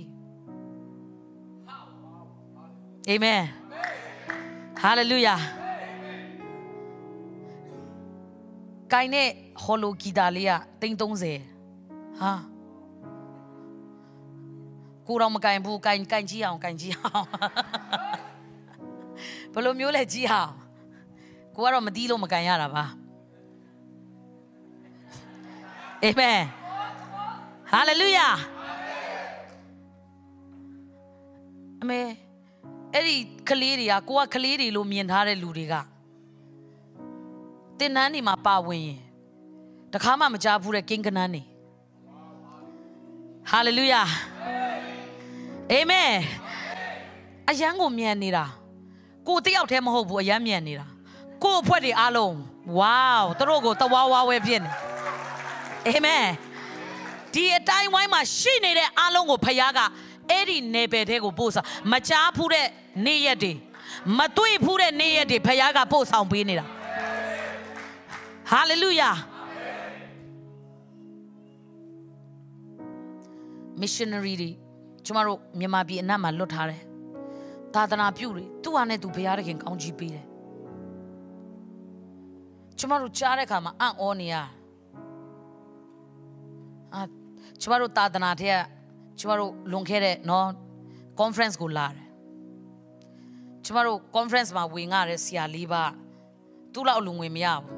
အာမင်ဟာလေလုယာကိုင်းနဲ့ဟောလိုဂီတာလေးကတိန်းသုံးဆယ်ဟာကိုတော့မကိုင်းဘူးကိုင်းကိုင်းကြည့်အောင်ကိုင်းကြည့်အောင်ဘယ်လိုမျိုးလဲကြည့်အောင်ကိုကတော့မတီးလို့မကိုင်းရတာပါအာမင်ဟာလေလုယာအမေအဲ့ဒီကလေးတွေကကိုကကလေးတွေလို့မြင်ထားတဲ့လူတွေကတင်နန်းနေမှာပါဝင်ရင်တခါမှမကြားဘူးတဲ့ကင်းကနန်းနေဟာလေလုယာအာမင်အယံကိုမြန်နေတာကိုတယောက်တည်းမဟုတ်ဘူးအယံမြန်နေတာကိုအဖွဲတွေအားလုံးဝေါသူတို့ကိုတဝါဝါဝဲဖြစ်နေအာမင်ဒီအတိုင်းဝိုင်းမှာရှိနေတဲ့အားလုံးကိုဖယားကအဲ့ဒီနေပယ်တဲ့ကိုပို့ဆောင်မချားဖူးတဲ့နေ့ရက်တွေမတွေ့ဖူးတဲ့နေ့ရက်တွေဖယားကပို့ဆောင်ပေးနေတာဟာလေလုယာ missionary တွေကျမတို့မြန်မာပြည်အနက်မှာလွတ်ထားတယ်သာသနာပြုတွေသူ့ဟာနဲ့သူဘုရားသခင်ကောင်းကြီးပေးတယ်ကျမတို့ကြားတဲ့အခါမှာအံ့ဩနေရအာကျမတို့သာသနာတဲ့ကျမတို့လွန်ခဲ့တဲ့နော် conference ကိုလာတယ်ကျမတို့ conference မှာဝင်ရတဲ့ဆရာလေးပါသူ့လောက်လူငွေမရဘူး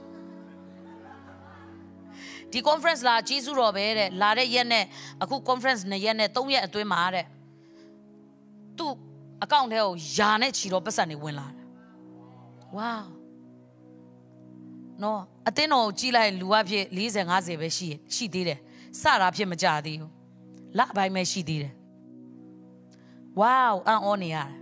ဒီ conference လာကျေးဇူးတော်ပဲတဲ့လာတဲ့ရက်နဲ့အခု conference နှစ်ရက်နဲ့သုံးရက်အတွင်းမှာတဲ့သူ့အကောင့်ထဲကိုယာနဲ့ချီတော့ပတ်စံနေဝင်လာတယ်ဝေါနော်အတင်းတော်ကြည့်လိုက်လူအဖြစ်၄၀ ၅၀ပဲရှိရှိသေးတယ်စတာဖြစ်မကြသေးဘူးလပိုင်းပဲရှိသေးတယ်ဝေါအံ့ဩနေရတယ်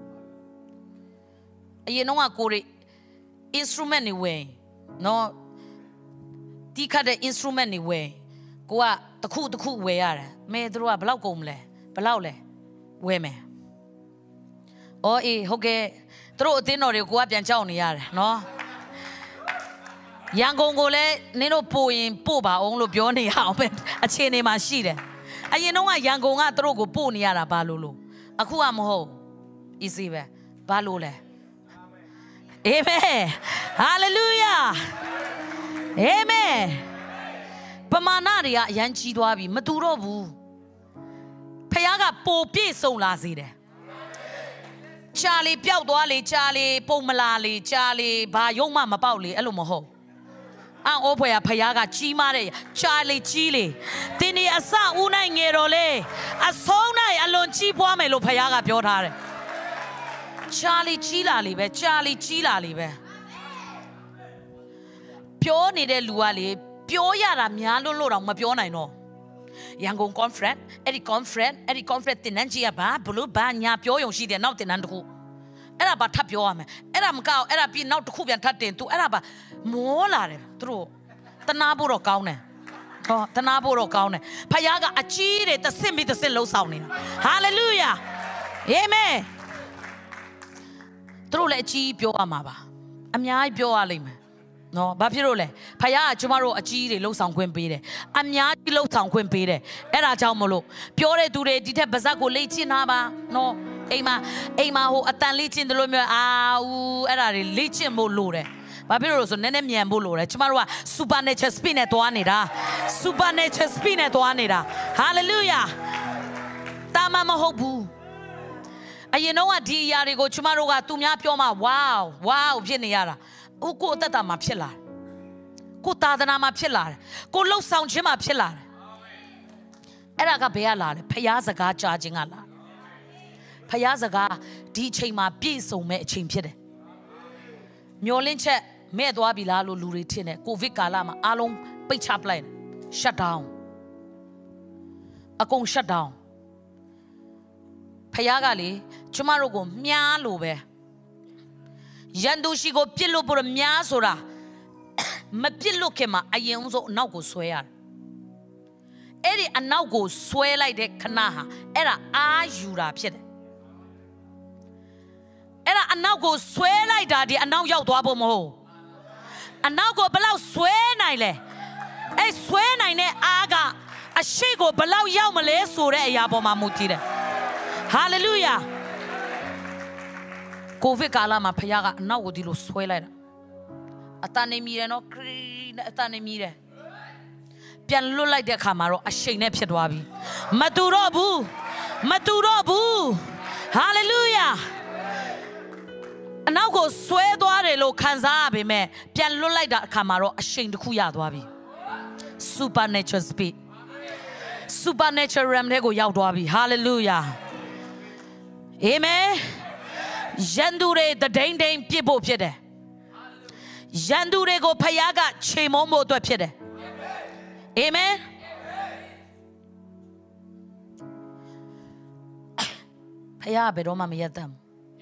အရင်တော့ကိုရီ instrument တွေဝင်နော်တီးခတ်တဲ့ instrument တွေဝင်ကိုကတခုတခုဝယ်ရတယ်မဲသူတို့ကဘယ်လောက်ကုန်မလဲဘယ်လောက်လဲဝယ်မယ်အော်အေးဟုတ်ကဲ့သူတို့အသင်းတော်တွေကိုကပြန်ကြောက်နေရတယ်နော်ရန်ကုန်ကိုလည်းနင်တို့ပို့ရင်ပို့ပါအောင်လို့ပြောနေရအောင်ပဲအခြေအနေမှာရှိတယ်အရင်တော့ကရန်ကုန်ကသူတို့ကိုပို့နေရတာဘာလို့လို့အခုကမဟုတ် easy ပဲဘာလို့လဲအာမင်ဟာလေလုယာအာမင်ပမာဏတွေကအရန်ကြီးသွားပြီမတူတော့ဘူးဖခင်ကပိုပြည့်စုံလာစေတယ်ချာလီပျောက်သွားလေချာလီပုံမလာလေချာလီဘာယုံမှမပေါက်လေအဲ့လိုမဟုတ်အန်အိုးဖွယ်ကဖခင်ကကြီးမားတဲ့ချာလီကြီးလေတင်းဒီအစဦးနိုင်ငယ်တော်လေအဆုံးနိုင်အလွန်ကြီးပွားမယ်လို့ဖခင်ကပြောထားတယ်ချာလီကြီးလာလေပဲချာလီကြီးလာလေပဲပြောနေတဲ့လူကလေပြောရတာများလို့လို့တော့မပြောနိုင်တော့ရန်ကုန် conference အဲ့ဒီ conference အဲ့ဒီ conference တင်နန်းကြီးကဘာဘလို့ဘာညာပြောရုံရှိတယ်နောက်တင်နန်းတစ်ခုအဲ့ဒါဘာထပ်ပြောရမယ်အဲ့ဒါမကောက်အဲ့ဒါပြီးနောက်တစ်ခုပြန်ထပ်တင် तू အဲ့ဒါဘာမောလာတယ်သူတို့တနာဖို့တော့ကောင်းတယ်ဟောတနာဖို့တော့ကောင်းတယ်ဖခင်ကအကြီးတွေတစ်စစ်ပြီးတစ်စစ်လှုပ်ဆောင်နေတာဟာလေလုယာအာမင်သူတို့လည်းအကြီးပြောရမှာပါအများကြီးပြောရလိမ့်မယ်နော်ဘာဖြစ်လို့လဲဖခင်ကကျမတို့အကြီးတွေလှုပ်ဆောင်ခွင့်ပေးတယ်အများကြီးလှုပ်ဆောင်ခွင့်ပေးတယ်အဲ့ဒါကြောင့်မလို့ပြောတဲ့သူတွေဒီထက်ပါဇက်ကိုလေ့ကျင့်တာပါနော်အိမ်မှာအိမ်မှာဟိုအတန်လေ့ကျင့်တယ်လို့မျိုးအာဦးအဲ့ဒါတွေလေ့ကျင့်ဖို့လိုတယ်ဘာဖြစ်လို့လဲဆိုနည်းနည်းမြန်ဖို့လိုတယ်ကျမတို့က supernatural speed နဲ့သွားနေတာ supernatural speed နဲ့သွားနေတာ hallelujah တာမမဟုတ်ဘူးအရင်တော့ဒီအရာတွေကိုကျမတို့ကသူများပြောမှ wow wow ဖြစ်နေရတာဟိုကိုအသက်တာမှာဖြစ်လာတယ်ကိုသာသနာမှာဖြစ်လာတယ်ကိုလှုပ်ဆောင်ခြင်းမှာဖြစ်လာတယ်အဲ့ဒါကဘယ်ကလာလဲဖခင်စကားကြားခြင်းကလာဖခင်စကားဒီအချိန်မှာပြည့်စုံမဲ့အချိန်ဖြစ်တယ်မျောလင့်ချက်မဲ့သွားပြီလားလို့လူတွေထင်တယ်ကိုဗစ်ကာလမှာအားလုံးပိတ်ချပလိုက်တယ် shut down အကုန် shut down ဖခင်ကလေကျမတို့ကိုမြားလို့ပဲရန်သူရှိကိုပြစ်လို့ပေါ်မြားဆိုတာမပြစ်လို့ခင်မှာအရင်ဆုံးအနောက်ကိုဆွဲရတယ်အဲ့ဒီအနောက်ကိုဆွဲလိုက်တဲ့ခဏဟာအဲ့ဒါအာယူတာဖြစ်တယ်အဲ့ဒါအနောက်ကိုဆွဲလိုက်တာဒီအနောက်ရောက်သွားဖို့မဟုတ်အနောက်ကိုဘလောက်ဆွဲနိုင်လဲအဲ့ဆွဲနိုင်တဲ့အားကအရှိကိုဘလောက်ရောက်မလဲဆိုတဲ့အရာပေါ်မှာမူတည်တယ်ဟာလေလုယာကိုဗစ်ကာလမှာဖခင်ကအနောက်ကိုဒီလိုဆွဲလိုက်တာအတန်နေမြည်တယ်နော်ခရီးနဲ့အတန်နေမြည်တယ်ပြန်လွတ်လိုက်တဲ့အခါမှာတော့အရှိန်နဲ့ဖြစ်သွားပြီမတူတော့ဘူးမတူတော့ဘူးဟာလေလုယာအနောက်ကိုဆွဲသွားတယ်လို့ခံစားရပေမဲ့ပြန်လွတ်လိုက်တဲ့အခါမှာတော့အရှိန်တစ်ခုရသွားပြီ supernatural speed supernatural realm တွေကိုရောက်သွားပြီ hallelujah amen ရန်သူတွေတဒိန်ဒိန်ပြစ်ဖို့ဖြစ်တယ်ရန်သူတွေကိုဖခင်ကချိန်မုံဖို့အတွက်ဖြစ်တယ်အာမင်ဖခင်ဘယ်တော့မှမရက်တမ်း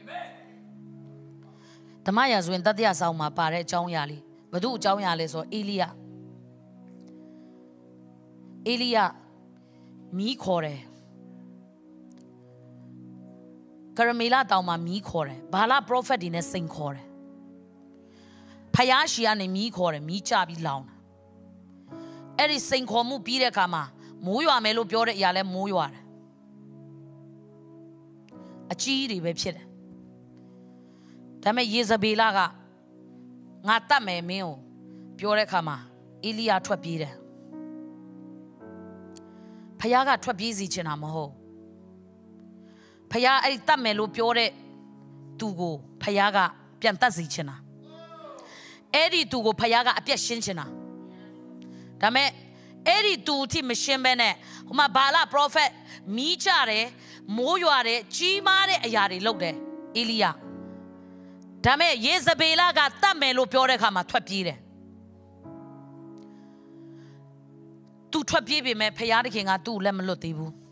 ဓမ္မရာဇဝင်တတိယဆောင်မှာပါတဲ့အကြောင်းအရာလေးဘသူအကြောင်းအရာလဲဆိုအေလိယအေလိယမီးခေါ်တယ်ကရမေလတောင်မှာမီးခေါ်တယ်ဘာလပရောဖက်တွေနဲ့စိန်ခေါ်တယ်ဖယားရှိကနေမီးခေါ်တယ်မီးချပြီးလောင်တာအဲ့ဒီစိန်ခေါ်မှုပြီးတဲ့အခါမှာမိုးရွာမယ်လို့ပြောတဲ့အရာလဲမိုးရွာတယ်အကြီးတွေပဲဖြစ်တယ်ဒါပေမဲ့ယေဇဗေလကငါတတ်မယ်မင်းကိုပြောတဲ့အခါမှာအေလိယထွက်ပြေးတယ်ဖယားကထွက်ပြေးစီချင်တာမဟုတ်ဖယားအဲ့ဒီတတ်မယ်လို့ပြောတဲ့သူကိုဖယားကပြန်တတ်စီချင်တာအဲ့ဒီသူကိုဖယားကအပြတ်ရှင်းချင်တာဒါပေမဲ့အဲ့ဒီသူအထိမရှင်းဘဲနဲ့ဟိုမှာဘာလပရောဖက်မီးကြတယ်မိုးရွာတယ်ကြီးမားတဲ့အရာတွေလုပ်တယ်အေလိယဒါပေမဲ့ယေဇဗေလကတတ်မယ်လို့ပြောတဲ့အခါမှာထွက်ပြေးတယ်သူထွက်ပြေးပေမဲ့ဖယားသခင်ကသူ့ကိုလက်မလွတ်သေးဘူး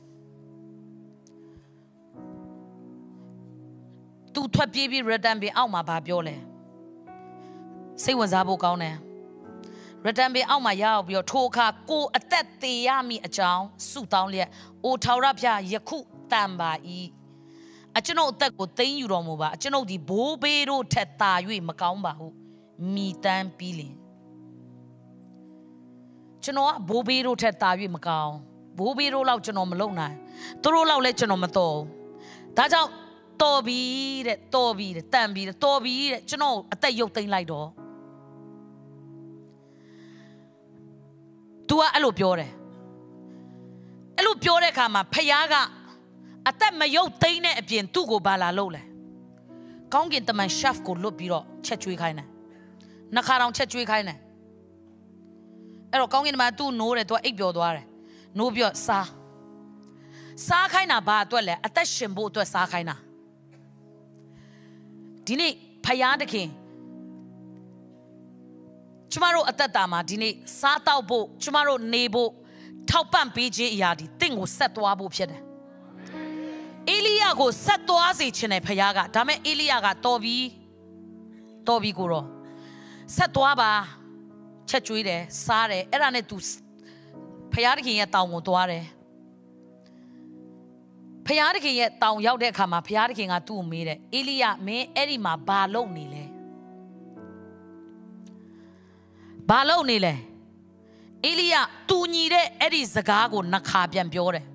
သူထွက်ပြေးပြီး return ပြီးအောက်မှာဘာပြောလဲစိတ်ဝင်စားဖို့ကောင်းတယ် return be out my yao bio toka go at that the yami a chow suit down yet o taurapia yaku tamba e a channel that go thing you don't move a channel the bobero teta you macamba who me time peeling channel bobero teta you macao bobero out channel malona throw out let channel mato that's out toby that toby the tambi the toby channel at that yoke thing like door tu a loပြောတယ်အဲ့လိုပြောတဲ့အခါမှာဖယားကအသက်မယုတ်သိမ်းတဲ့အပြင်သူ့ကိုဘာလာလုပ်လဲကောင်းကင်တမန် chef ကိုလွတ်ပြီးတော့ချက်ကျွေးခိုင်းတယ်နှစ်ခါတောင်ချက်ကျွေးခိုင်းတယ်အဲ့တော့ကောင်းကင်တမန်သူ့နိုးတယ်သူကအိပ်ပျော်သွားတယ်နိုးပြီးတော့စားစားခိုင်းတာဘာအတွက်လဲအသက်ရှင်ဖို့အတွက်စားခိုင်းတာဒီနေ့ဖယားတခင်ကျမတို့အသက်တာမှာဒီနေ့စားတောက်ဖို့ကျမတို့နေဖို့ထောက်ပံ့ပေးခြင်းအရာဒီတင့်ကိုဆက်သွားဖို့ဖြစ်တယ်။အေလိယကိုဆက်သွားစေခြင်းနဲ့ဖခင်ကဒါမဲ့အေလိယကတော်ပြီတော်ပြီကိုတော့ဆက်သွားပါချက်ကျွေးတယ်စားတယ်အဲ့ဒါနဲ့ तू ဖခင်တခင်ရဲ့တောင်ကိုသွားတယ်ဖခင်တခင်ရဲ့တောင်ရောက်တဲ့အခါမှာဖခင်တခင်ကသူ့ကိုမေးတယ်အေလိယမင်းအဲ့ဒီမှာဘာလုပ်နေလဲဘာလုပ်နေလဲအေလိယတူညီတဲ့အဲ့ဒီစကားကိုနှစ်ခါပြန်ပြောတယ်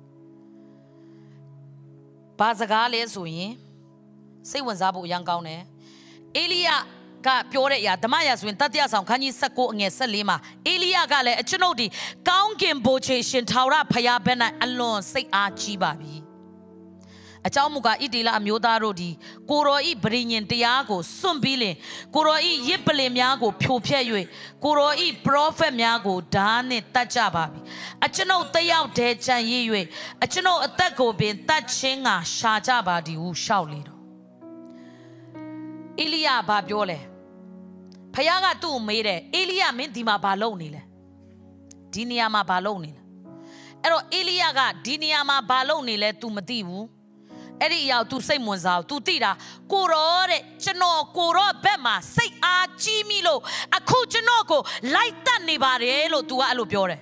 ဘာစကားလဲဆိုရင်စိတ်ဝင်စားဖို့အရန်ကောင်းတယ်အေလိယကပြောတဲ့အရာဓမ္မရာဆိုရင်တတိယဆောင်ခန်းကြီး၁၉အငယ်၁၄မှာအေလိယကလည်းအကျွန်ုပ်ဒီကောင်းကင်ဘိုးချေရှင်ထာဝရဘုရားဘက်၌အလွန်စိတ်အားကြီးပါပြီအကြောင်းမူကားဣတိလအမျိုးသားတို့ဒီကိုရောဤဗြိညင်တရားကိုစွန့်ပြီးလင်ကိုရောဤရစ်ပလင်များကိုဖြိုဖျက်၍ကိုရောဤပရောဖက်များကိုဓာနှင့်တတ်ကြပါပြီအကျွန်ုပ်တယောက်တည်းကြံရည်၍အကျွန်ုပ်အသက်ကိုပင်တတ်ခြင်းကရှာကြပါသည်ဟုရှောက်လေတော့အေလိယဘာပြောလဲဖခင်ကသူ့ကိုမေးတယ်အေလိယမင်းဒီမှာဘာလုပ်နေလဲဒီနေရာမှာဘာလုပ်နေလဲအဲ့တော့အေလိယကဒီနေရာမှာဘာလုပ်နေလဲ तू မသိဘူးအဲ့ဒီအရာ तू စိတ်ဝင်စား तू သိတာကိုရောတဲ့ကျွန်တော်ကိုရောဘက်မှာစိတ်အားကြီးမိလို့အခုကျွန်တော်ကိုလိုက်တတ်နေပါတယ်လို့ तू ကအဲ့လိုပြောတယ်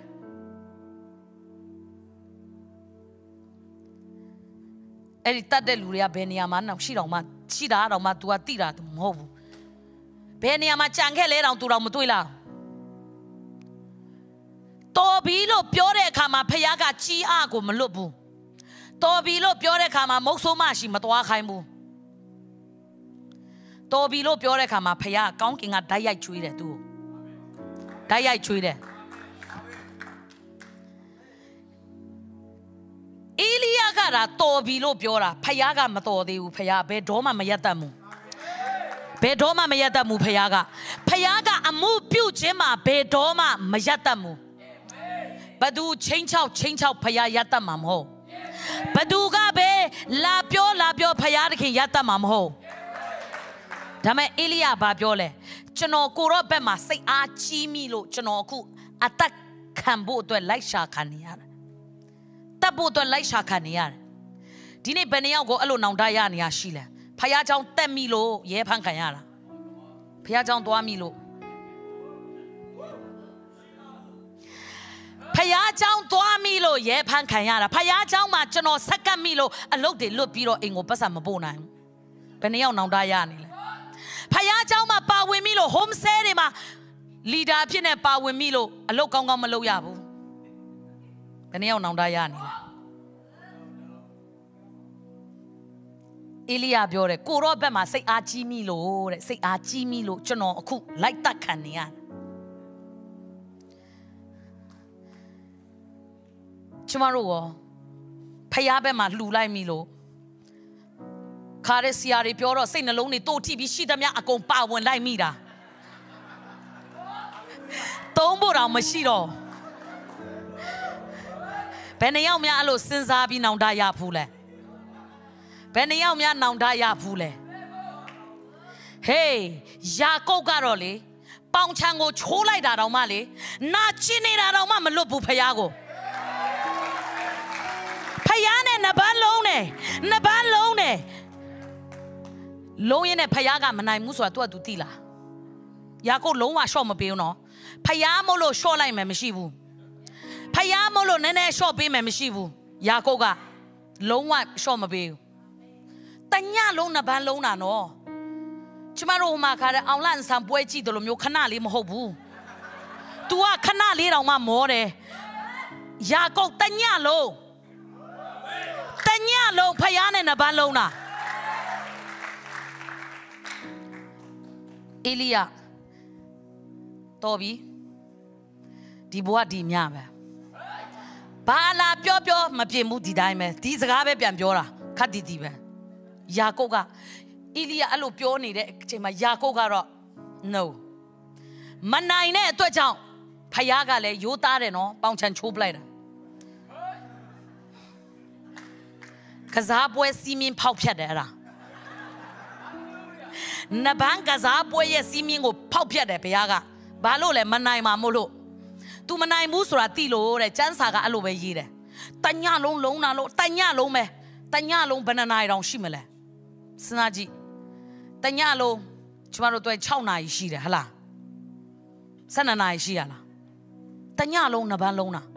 အဲ့ဒီတတ်တဲ့လူတွေကဘယ်နေရာမှာနောက်ရှိတော့မှရှိတာတော့မှ तू ကသိတာမဟုတ်ဘူးဘယ်နေရာမှာကြံခဲ့လဲတော့ तू တော့မတွေ့လားတော်ပြီလို့ပြောတဲ့အခါမှာဖခင်ကကြီးအားကိုမလွတ်ဘူးတော်ပြီလို့ပြောတဲ့အခါမှာမုတ်ဆိုးမရှိမသွားခိုင်းဘူးတော်ပြီလို့ပြောတဲ့အခါမှာဖခင်ကောင်းကင်ကဓာတ်ရိုက်ချွေးတယ်သူ့ကိုဓာတ်ရိုက်ချွေးတယ်အေလိယကတာတော်ပြီလို့ပြောတာဖခင်ကမတော်သေးဘူးဖခင်ဘယ်တော့မှမရက်တတ်ဘူးဘယ်တော့မှမရက်တတ်ဘူးဖခင်ကဖခင်ကအမှုပြုခြင်းမှာဘယ်တော့မှမရက်တတ်ဘူးဘသူချင်းချောက်ချင်းချောက်ဖခင်ရက်တတ်မှာမဟုတ်ဘသူကပဲလာပြောလာပြောဖခင်တခင်ရတတ်မှာမဟုတ်ဒါမဲ့အေလိယဘာပြောလဲကျွန်တော်ကိုရောဘက်မှာစိတ်အားကြီးမိလို့ကျွန်တော်အခုအသက်ခံဖို့အတွက်လိုက်ရှာခံနေရတယ်တပ်ဖို့အတွက်လိုက်ရှာခံနေရတယ်ဒီနေ့ဘယ်နှယောက်ကိုအဲ့လိုနောင်တရနေရရှိလဲဖခင်เจ้าတက်မိလို့ရဲဖန်ခံရတာဖခင်เจ้าသွားမိလို့ဖယားเจ้าသွားမိလို့ရဲဖန်ခံရတာဖယားเจ้าမှာကျွန်တော်ဆက်ကပ်မိလို့အလုတ်တွေလွတ်ပြီးတော့အိမ်ကိုပတ်စံမပို့နိုင်ဘူးဘယ်နှယောက်နောင်တရနေလဲဖယားเจ้าမှာပါဝင်မိလို့ home stay တွေမှာ leader ဖြစ်နေပါဝင်မိလို့အလုတ်ကောင်းကောင်းမလုပ်ရဘူးဘယ်နှယောက်နောင်တရနေလဲအေလိယပြောတယ်ကိုရောဘက်မှာစိတ်အားကြီးမိလို့တဲ့စိတ်အားကြီးမိလို့ကျွန်တော်အခုလိုက်တက်ခံနေရတယ်ကျမတို့ရောဖယားဘက်မှာလှူလိုက်မိလို့ခါရစီယာတွေပြောတော့စိတ်နှလုံးတွေတိုးထိပြီးရှိသမျှအကုန်ပါဝင်လိုက်မိတာသုံးဖို့တော့မရှိတော့ဘယ်နှယောက်များအဲ့လိုစဉ်းစားပြီးနောင်တရဖူးလဲဘယ်နှယောက်များနောင်တရဖူးလဲဟေးယာကုပ်ကတော့လေပေါင်ချံကိုချိုးလိုက်တာတော့မှလေနာကျင်နေတာတော့မှမလွတ်ဘူးဖယားကိုဖယားနဲ့နှစ်ပန်းလုံးနဲ့နှစ်ပန်းလုံးနဲ့လုံးရင်နဲ့ဖယားကမနိုင်ဘူးဆိုတာ तू က तू သိလားယာကုပ်လုံးဝရှော့မပေးဘူးနော်ဖယားမို့လို့ရှော့လိုက်မယ်မရှိဘူးဖယားမို့လို့နည်းနည်းရှော့ပေးမယ်မရှိဘူးယာကုပ်ကလုံးဝရှော့မပေးဘူးတညလုံးနှစ်ပန်းလုံးတာနော်ကျမတို့ဟိုမှာခါတဲ့အောင်လန့်ဆန်ပွဲကြည့်တယ်လို့မျိုးခဏလေးမဟုတ်ဘူး तू ကခဏလေးတောင်မှမောတယ်ယာကုပ်တညလုံးတညလုံးဖယားနဲ့နှစ်ပန်းလုံးတာအေလိယတော်ပြီဒီဘဝဒီမြပဲဘာလာပြောပြောမပြင်းဘူးဒီတိုင်းပဲဒီစကားပဲပြန်ပြောတာခက်တီတီပဲယာကုပ်ကအေလိယအဲ့လိုပြောနေတဲ့အချိန်မှာယာကုပ်ကတော့ no မနိုင်တဲ့အတွက်ကြောင့်ဖယားကလည်းရိုးသားတယ်နော်ပေါင်ချန်ချိုးပလိုက်တာကစားပွဲစီးမင်းဖောက်ဖြတ်တယ်အဲ့ဒါနဘန်ကစားပွဲရဲ့စီးမင်းကိုဖောက်ဖြတ်တယ်ဘုရားကဘာလို့လဲမနိုင်မှာမို့လို့ तू မနိုင်ဘူးဆိုတာသိလို့တဲ့ကျမ်းစာကအဲ့လိုပဲရေးတယ်တညလုံးလုံးတာလို့တညလုံးပဲတညလုံးဘယ်နှနာရီတောင်ရှိမလဲစဉ်းစားကြည့်တညလုံးကျမတို့တွေ့၆နာရီရှိတယ်ဟလား၁၂နာရီရှိရလားတညလုံးနှစ်ပန်းလုံးတာ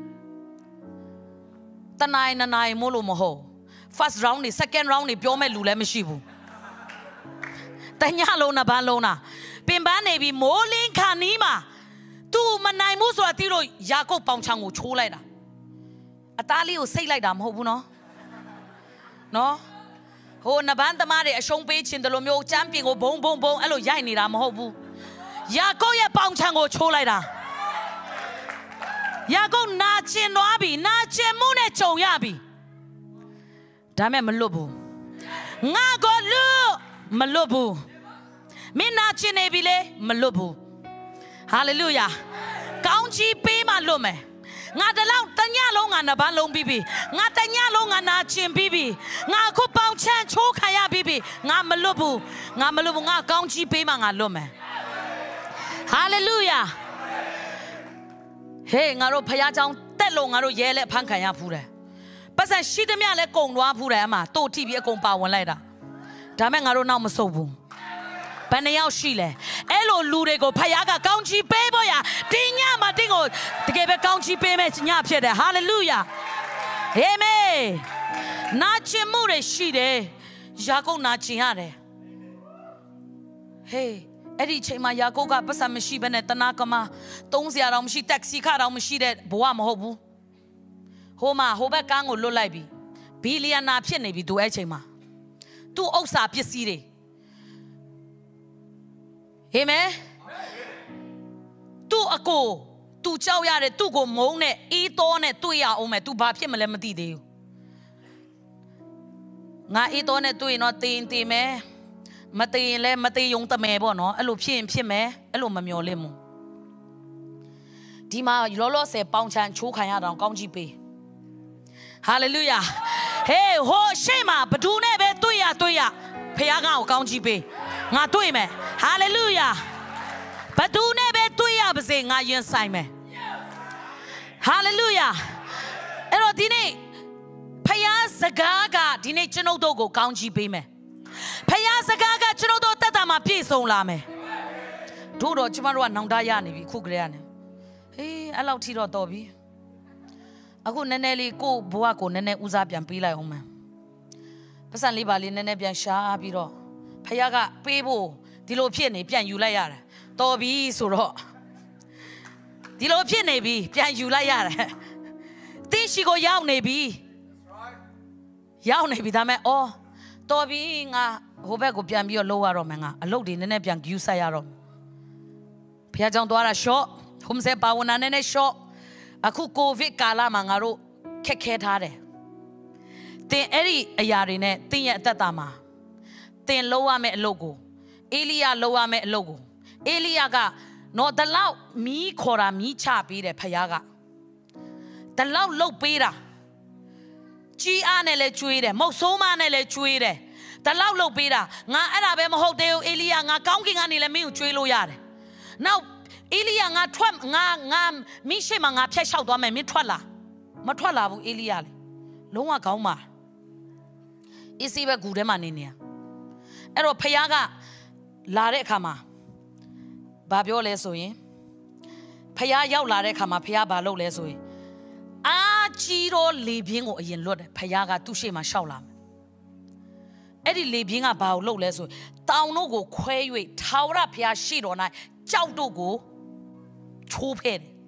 တနာရီနှစ်နာရီမို့လို့မဟုတ် first round နေ second round နေပြောမဲ့လူလည်းမရှိဘူးတညလုံးနှစ်ပန်းလုံးတာပင်ပန်းနေပြီမိုးလင်းခါနီးမှာ तू မနိုင်ဘူးဆိုတာသိလို့ယာကုပ်ပေါင်ချောင်ကိုချိုးလိုက်တာအသားလေးကိုစိတ်လိုက်တာမဟုတ်ဘူးနော်နော်ဟိုနှစ်ပန်းသမားတွေအရှုံးပေးခြင်းတလို့မျိုးချမ်းပြင်ကိုဘုံဘုံဘုံအဲ့လိုရိုက်နေတာမဟုတ်ဘူးယာကုပ်ရဲ့ပေါင်ချောင်ကိုချိုးလိုက်တာယာကုပ်နာကျင်သွားပြီနာကျင်မှုနဲ့ကြုံရပြီဒါမဲ့မလွတ်ဘူးငါကိုလွတ်မလွတ်ဘူးမင်းနာကျင်နေပြီလေမလွတ်ဘူးဟာလေလုယာကောင်းချီးပေးမှလွတ်မယ်ငါတလောက်တညလုံးငါနှစ်ပန်းလုံးပြီးပြီငါတညလုံးငါနာကျင်ပြီးပြီငါအခုပေါင်ချမ်းချိုးခံရပြီးပြီငါမလွတ်ဘူးငါမလွတ်ဘူးငါကောင်းချီးပေးမှငါလွတ်မယ်ဟာလေလုယာဟေးငါတို့ဖခင်ကြောင့်တက်လို့ငါတို့ရဲလဲဖန်ခံရဖူးတယ်ပတ်စံရှိသမျှလဲကုံသွားဖူးတယ်အမတို့ထိပြီးအကုန်ပါဝင်လိုက်တာဒါမဲ့ငါတို့နောက်မဆုတ်ဘူးဘယ်နှယောက်ရှိလဲအဲ့လိုလူတွေကိုဖခင်ကကောင်းချီးပေးဖို့ရဒီညမှာတင်းကိုတကယ်ပဲကောင်းချီးပေးမဲ့ညဖြစ်တယ်ဟာလေလုယာအာမင်နာကျင်မှုတွေရှိတယ်ယာကုပ်နာကျင်ရတယ်ဟေးအဲ့ဒီချိန်မှာယာကုပ်ကပတ်စံမရှိဘဲနဲ့တနာကမသုံးစရာတောင်မရှိတက်ဆီခါတောင်မရှိတဲ့ဘဝမဟုတ်ဘူးဟိုမှာဟိုဘက်ကန်းကိုလွတ်လိုက်ပြီဘီလီယံနာဖြစ်နေပြီသူအဲ့ချိန်မှာသူ့ဥစ္စာပစ္စည်းတွေအာမင်သူ့အကိုသူကြောက်ရတဲ့သူ့ကိုမုန်းတဲ့အေးတော်နဲ့တွေ့ရအောင်မယ်သူဘာဖြစ်မလဲမသိသေးဘူးငါအေးတော်နဲ့တွေ့ရင်တော့တင်းတင်းမယ်မတည်ရင်လည်းမတည်ယုံတမယ်ပေါ့နော်အဲ့လိုဖြစ်ရင်ဖြစ်မယ်အဲ့လိုမမျော်လင့်ဘူးဒီမှာလောလောဆယ်ပေါင်ချန်ချိုးခံရတော့ကောင်းကြီးပေးဟာလေလုယာဟေးဟိုရှေ့မှာဘဒူနဲ့ပဲတွေ့ရတွေ့ရဖခင်ကိုကောင်းကြီးပေးငါတွေ့မယ်ဟာလေလုယာဘဒူနဲ့ပဲတွေ့ရပါစေငါရင်ဆိုင်မယ်ဟာလေလုယာအဲ့တော့ဒီနေ့ဖခင်စကားကဒီနေ့ကျွန်ုပ်တို့ကိုကောင်းကြီးပေးမယ်ဖခင်စကားကကျွန်တော်တို့တက်တာမှာပြည့်စုံလာမယ်တို့တော့ကျမတို့ကနောင်တရနေပြီခုကလေးကနေဟေးအဲ့လောက်ထိတော့တော်ပြီအခုနည်းနည်းလေးကိုဘဝကိုနည်းနည်းဦးစားပြန်ပေးလိုက်အောင်မယ်ပတ်စံလေးပါလေးနည်းနည်းပြန်ရှားပြီးတော့ဖခင်ကပေးဖို့ဒီလိုဖြစ်နေပြန်ယူလိုက်ရတယ်တော်ပြီဆိုတော့ဒီလိုဖြစ်နေပြီပြန်ယူလိုက်ရတယ်တင်းရှိကိုရောက်နေပြီရောက်နေပြီဒါမဲ့အော်တော်ပြီငါဟိုဘက်ကိုပြန်ပြီးတော့လှုပ်ရတော့မယ်ငါအလုပ်တွေနည်းနည်းပြန်ယူဆိုင်ရတော့ဖခင်ကြောင့်သွားတာ short ဟ ும் စေပါဝနာနည်းနည်း short အခုကိုဗစ်ကာလမှာငါတို့ခက်ခဲထားတယ်တင်အဲ့ဒီအရာတွေနဲ့တင်ရဲ့အသက်တာမှာတင်လှုပ်ရမယ့်အလုပ်ကိုအေလိယလှုပ်ရမယ့်အလုပ်ကိုအေလိယကနော်တလောက်မီးခေါ်တာမီးချပေးတယ်ဖခင်ကတလောက်လှုပ်ပေးတာကြီးအားနဲ့လည်းကျွေးတယ်မဟုတ်ဆိုးမနဲ့လည်းကျွေးတယ်တလောက်လှုပ်ပေးတာငါအဲ့ဒါပဲမဟုတ်သေးဘူးအေလိယငါကောင်းကင်ကနေလည်းမင်းကိုကျွေးလို့ရတယ်နောက်အေလိယငါထွက်ငါငါမိရှိမငါဖျက်လျှောက်သွားမယ်မင်းထွက်လာမထွက်လာဘူးအေလိယလေလုံးဝကောင်းပါအစ်စီပဲဂူထဲမှာနေနေအဲ့တော့ဖခင်ကလာတဲ့အခါမှာဘာပြောလဲဆိုရင်ဖယားရောက်လာတဲ့ခါမှာဖယားဘာလုပ်လဲဆိုရင်အာကြီးတော့လေပြင်းကိုအရင်လွတ်တယ်ဖယားကသူ့ရှေ့မှာရှောက်လာမယ်အဲ့ဒီလေပြင်းကဘာကိုလုပ်လဲဆိုရင်တောင်တို့ကိုခွဲ၍ထာဝရဖယားရှေ့တော်၌ကြောက်တို့ကိုချိုးဖဲ့တယ်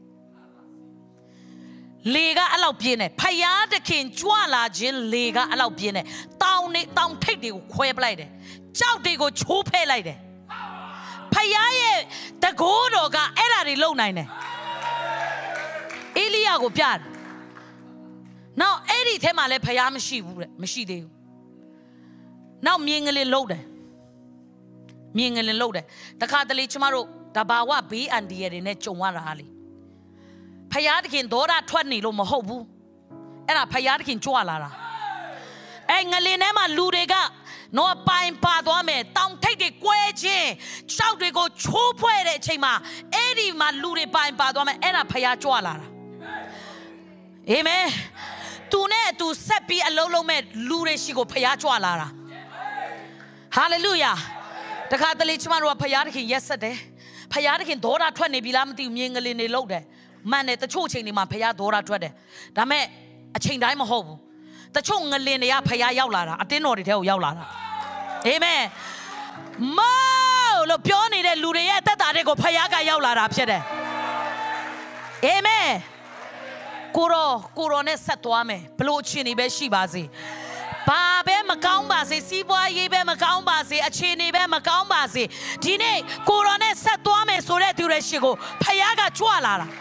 လေကအဲ့လောက်ပြင်းတယ်ဖယားတခင်ကြွလာခြင်းလေကအဲ့လောက်ပြင်းတယ်တောင်နေတောင်ထိပ်တွေကိုခွဲပလိုက်တယ်ကြောက်တွေကိုချိုးဖဲ့လိုက်တယ်ဖယားရဲ့တကိုးတော်ကအဲ့ဒါတွေလုပ်နိုင်တယ်အေလိယကိုပြတယ်နောက်အဲ့ဒီထဲမှာလည်းဖယားမရှိဘူးတဲ့မရှိသေးဘူးနောက်မြင်းကလေးလှုပ်တယ်မြင်းကလေးလှုပ်တယ်တခါတလေကျမတို့တဘာဝဘေးအန္တရာယ်တွေနဲ့ကြုံရတာလေဖယားတခင်ဒေါရထွက်နေလို့မဟုတ်ဘူးအဲ့ဒါဖယားတခင်ကြွလာတာအဲ့ငလင်ထဲမှာလူတွေကနော်ပိုင်ပါသွားမယ်တောင်ထိပ်တွေကွဲခြင်းရှောက်တွေကိုချိုးဖွဲ့တဲ့အချိန်မှာအဲ့ဒီမှာလူတွေပိုင်ပါသွားမယ်အဲ့ဒါဖယားကြွလာတာအာမင်သူနဲ့သူဆက်ပြီးအလုံးလုံးမဲ့လူတွေရှိကိုဖယားကြွလာတာဟာလေလုယာတခါတလေကျမတို့ကဖယားတခင်ရက်ဆက်တယ်ဖယားတခင်ဒေါရထွက်နေပြီလားမသိဘူးမြင်းကလေးတွေလှုပ်တယ်မှန်တယ်တချို့အချိန်တွေမှာဖယားဒေါရထွက်တယ်ဒါမဲ့အချိန်တိုင်းမဟုတ်ဘူးတချို့ငလင်တွေကဖယားရောက်လာတာအတင်းတော်တွေထဲကိုရောက်လာတာအာမင်မောလို့ပြောနေတဲ့လူတွေရဲ့အသက်တာတွေကိုဖယားကရောက်လာတာဖြစ်တယ်အာမင်ကိုရောကိုရောနဲ့ဆက်သွားမယ်ဘလို့အခြေအနေပဲရှိပါစေဘာပဲမကောင်းပါစေစီးပွားရေးပဲမကောင်းပါစေအခြေအနေပဲမကောင်းပါစေဒီနေ့ကိုရောနဲ့ဆက်သွားမယ်ဆိုတဲ့သူတွေရှိကိုဖယားကကြွလာတာ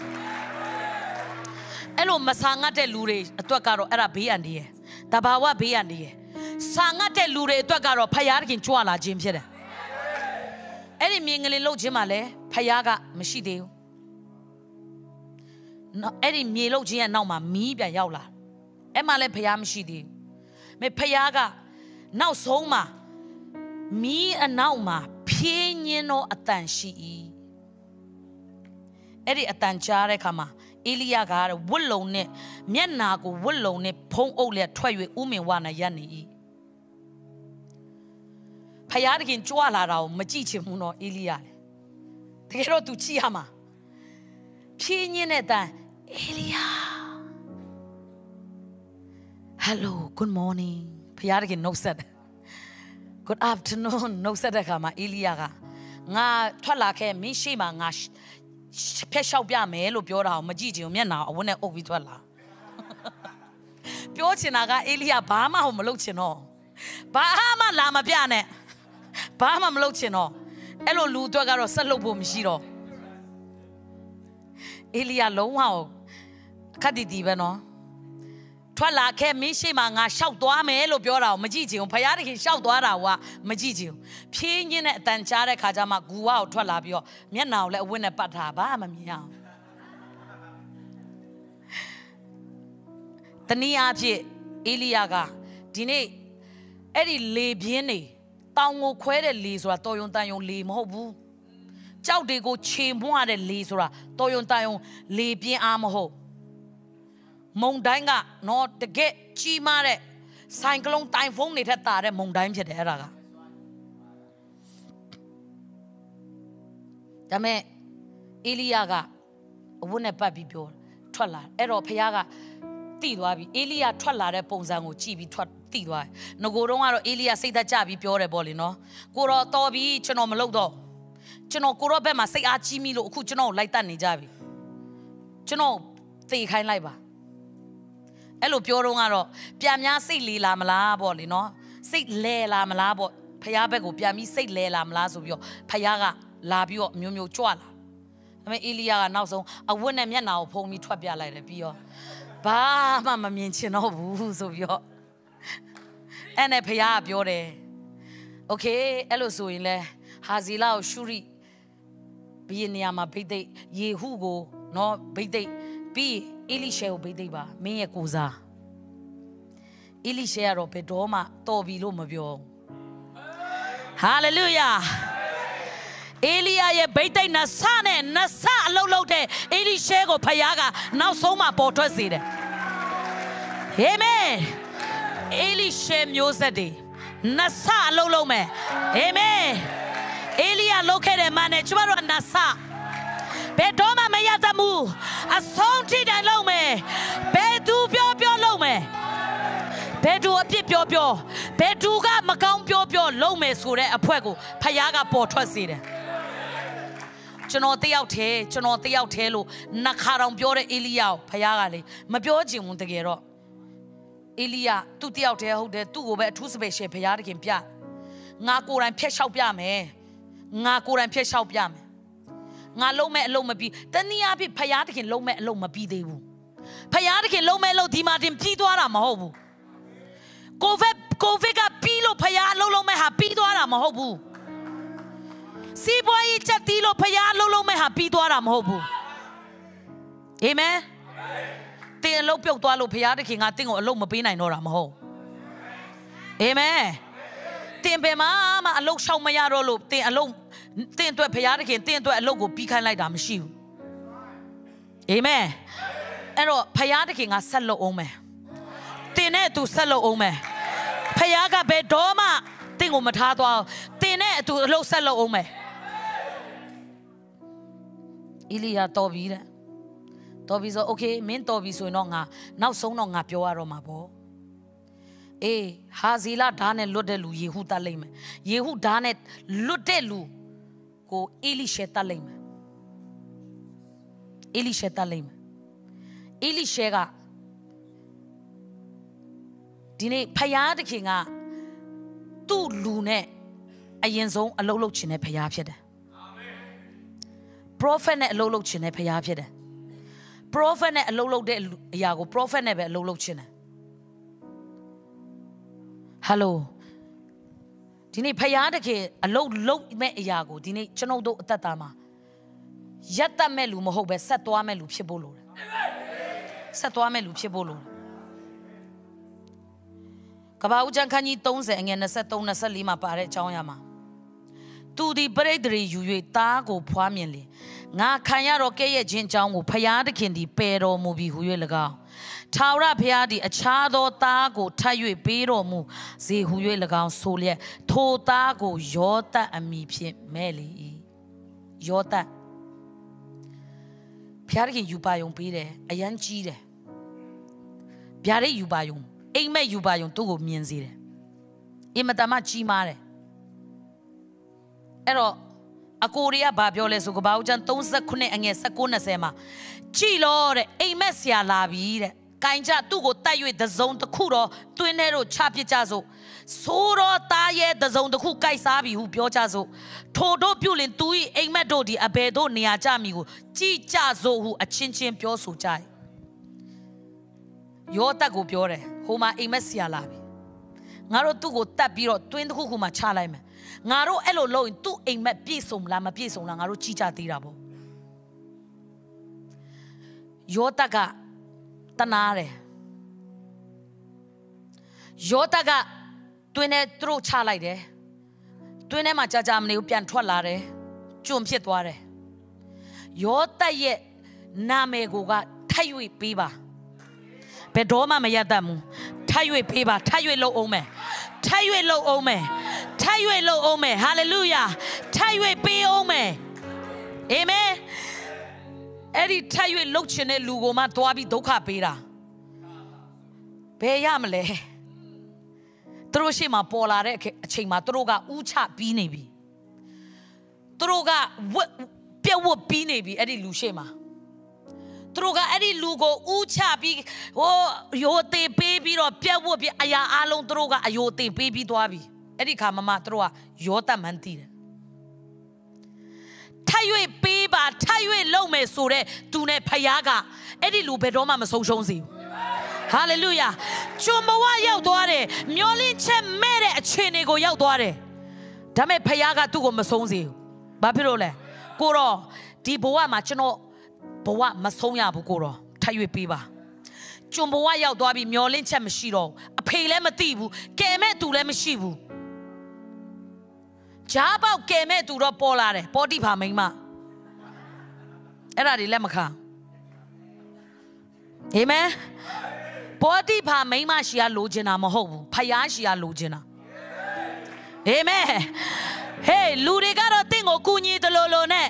အဲ့လိုမဆာငတ်တဲ့လူတွေအတွက်ကတော့အဲ့ဒါဘေးအန္တရာယ်တဘာဝဘေးအန္တရာယ်ဆာငတ်တဲ့လူတွေအတွက်ကတော့ဖယားတခင်ကြွလာခြင်းဖြစ်တယ်အဲ့ဒီမြင်ကလေးလှုပ်ခြင်းမှာလည်းဖယားကမရှိသေးဘူးနော်အဲ့ဒီမြေလှုပ်ခြင်းရဲ့နောက်မှာမီးပြန်ရောက်လာအဲ့မှာလည်းဖယားမရှိသေးဘူးမေဖယားကနောက်ဆုံးမှာမီးအနောက်မှာဖြင်းညင်းသောအတန်ရှိ၏အဲ့ဒီအတန်ကြားတဲ့အခါမှာအေလိယကဝတ်လုံနဲ့မျက်နာကိုဝတ်လုံနဲ့ဖုံးအုပ်လက်ထွက်၍ဥမင်ဝနာရပ်နေ၏ဖယားတခင်ကြွလာတာကိုမကြည့်ချင်ဘူးနော်အေလိယလေတကယ်တော့သူကြည့်ရမှာဖြင်းညင်းတဲ့အတန်အေလိယHello, good morning. ဖယားတခင်နှုတ်ဆက် Good afternoon. နှုတ်ဆက်တဲ့အခါမှာအေလိယကငါထွက်လာခဲ့မင်းရှိမှငါဖျက်လျှောက်ပြမယ်လို့ပြောတာကိုမကြည့်ချင်ဘူးမျက်နှာအဝတ်နဲ့အုပ်ပြီးထွက်လာပြောချင်တာကအေလိယဘာမှမလုပ်ချင်တော့ဘာမှလာမပြနဲ့ဘာမှမလုပ်ချင်တော့အဲ့လိုလူတွေကတော့ဆက်လုပ်ဖို့မရှိတော့အေလိယလုံးဝခက်တီတီပဲနော်ထွက်လာခဲ့မင်းရှိမှငါရှောက်သွားမယ်လို့ပြောတာကိုမကြည့်ချင်ဘူးဖယားတခင်ရှောက်သွားတာကမကြည့်ချင်ဘူးဖြင်းညင်းတဲ့အတန်ကြားတဲ့ခါကျမှဂူဝါကိုထွက်လာပြီးတော့မျက်နှာကိုလည်းအဝတ်နဲ့ပတ်ထားဘာမှမမြင်အောင်တနည်းအားဖြင့်အေလိယကဒီနေ့အဲ့ဒီလေပြင်းနေတောင်ကိုခွဲတဲ့လေဆိုတာတော်ယုံတန်ယုံလေမဟုတ်ဘူးကြောက်တွေကိုခြေမွှတဲ့လေဆိုတာတော်ယုံတန်ယုံလေပြင်းအားမဟုတ်မုန်တိုင်းကနော်တကယ်ကြီးမားတဲ့ဆိုင်ကလုန်းတိုင်ဖုန်းတွေထက်တာတဲ့မုန်တိုင်းဖြစ်တယ်အဲ့ဒါကဒါမဲ့အေလိယကအဝတ်နဲ့ပတ်ပြီးပြောထွက်လာအဲ့တော့ဖခင်ကတိသွားပြီအေလိယထွက်လာတဲ့ပုံစံကိုကြည့်ပြီးထွက်တိသွားတယ်ငကိုတော့ကတော့အေလိယစိတ်သက်ကြပြီးပြောတယ်ပေါ့လေနော်ကိုတော့တော်ပြီကျွန်တော်မလုပ်တော့ကျွန်တော်ကိုတော့ဘက်မှာစိတ်အားကြီးမိလို့အခုကျွန်တော်လိုက်တတ်နေကြပြီကျွန်တော်သေခိုင်းလိုက်ပါအဲ့လိုပြောတော့ကတော့ပြန်များစိတ်လေလာမလားပေါ့လေနော်စိတ်လဲလာမလားပေါ့ဖခင်ဘက်ကိုပြန်ပြီးစိတ်လဲလာမလားဆိုပြီးတော့ဖခင်ကလာပြီးတော့မျိုးမျိုးကြွလာဒါပေမဲ့အေလိယကနောက်ဆုံးအဝတ်နဲ့မျက်နှာကိုဖုံးပြီးထွက်ပြလိုက်တယ်ပြီးတော့ဘာမှမမြင်ချင်တော့ဘူးဆိုပြီးတော့အဲ့နဲ့ဖခင်ကပြောတယ်โอเคအဲ့လိုဆိုရင်လဲဟာဇီလာကိုရှုရိဘီနေရာမှာဗိသိက်ယေဟုကိုနော်ဗိသိက်ပြီးအေလိရှဲကိုဗိသိက်ပါမင်းရဲ့ကိုစားအေလိရှဲကတော့ဘယ်တော့မှတော်ပြီလို့မပြောဟာလေလုယာအေလိယရဲ့ဗိသိက်နဆနဲ့နဆအလုံးလုံးတဲ့အေလိရှဲကိုဖခင်ကနောက်ဆုံးမှပေါ်ထွက်စေတယ်အာမင်အေလိရှဲမျိုးဆက်တွေနဆအလုံးလုံးမယ်အာမင် Elia located manage nasa. Bedoma mayatamu. A sonti da lome. Bedu pio pio lome. Bedu a pio pio. Beduga macam pio pio lome sure a puego. Payaga portraside. Chano te out here, chano te out here, Nakaram Biore Elia, Payagale, Mabioji Montegero. Elia, tutti out here, the two over two space Payadik in Pia. Nakur and Pesh out Yame. Nakur and Pesh out Yame. Nalome Loma be, then the Abbey Payadik in Loma Loma be they will. Payadik in Lomelo Dimadim Pidora Mahobu. Go vega Pilo Paya Lolome Hapidora Mahobu. Si boy chatilo paya lolo me happy to aram hobu. Amen. Te lopio to alo paya the king I think or loma pina in oram ho. Amen. Tempe mama a low show maya rolo, te alone, ten to a paya the king, ten to a logo pecan like damn shoe. Amen. And paya the king a sello ome. Tene to sello ome. Payaga bedoma, thing o matado, tene to low sello ome. Elia Toby. Toby's okay, mean Toby so long. Now so long up your aroma. Eh, Hazila done and Lodelu, Yehuda lame. Yehu done it, Lodelu. Go Elisheta lame. Elisheta lame. Elishega. Dine Payad King. Two lune. A yenzo a lolo chine payapid. Prophet ne lolo chine payapide. Prophet ne lolo de yago. Prophet ne lolo chine. Hello. Dini payada ke a low low me yago. Dini chano do tatama. Yata melu mohobe satwa melu pibolo. Satwa melu pibolo. Kabaujan kani tonze and a setona salima pare chawama. To the bradery you tago poignantly. Na kaya roke jinjang, payad candy, pero movie who you laga. Taura piadi, a chado tago, tayu pero mu, see who you laga solia, to tago, yota and me meli. Yota Piarki you buy on pire, a yan chide. Piare you buy on, aime you buy on two means it. Imatama chimare. Ero Akoria Babioles who go about and Tonsa Kune and Sakuna Sema. Chilore, a messia labi. Kainja to go tie with the zone to Kuro, Twinero Chapichazo. Soro taye the zone the Hukai Sabi who Piochazo. Todo Pulin Tui, a medodi, a bedo near Jamiu. Chichazo who a chinchin Piosu chai. Yota go Piore, Homa a messia labi. Naro to go tapiro, twin Hukuma chalame. Ngaro elo lo in tu e me piesum la ma piesum la ngaro chicha tirabo. Yotaga tanare. Yotaga twine tro chalai de. Twine ma jajam ne upian twalare. Chum pietware. Yota ye name goga tayui piba. Bedoma me yadamu. Tayui piba, tayui lo ome. Tayui lo ome. Tayue lo ome, hallelujah. Tayue be ome. Amen. Eri tayue lochene lugoma toabi doka pera. Be yamle. Troshima polare chima troga ucha binebi. Troga pewo binebi eri lushema. Troga eri lugo ucha bi oh yote baby ro pewo bi aya along troga ayote baby toabi. Eri kama matroa yota mantire. Tayue beba tayue lome sore tune payaga. Eri lube doma masonjonzi. Hallelujah. Chumawa yau doare. Myolin che mere achene go yau doare. Dame payaga tu go masonzi. Bapirole. Koro di boa machino boa masonya bukoro. Tayue beba. Chumawa yau doabi myolin che mashiro. A pele matibu. Keme tu le mashibu. Jabba came to the polare, body pamima. Era the lemaka. Amen. Body pamima, she alugina moho, payashia lugina. Amen. Hey, Ludigaro င့်ကိုကူညီတယ်လို့လို့နဲ့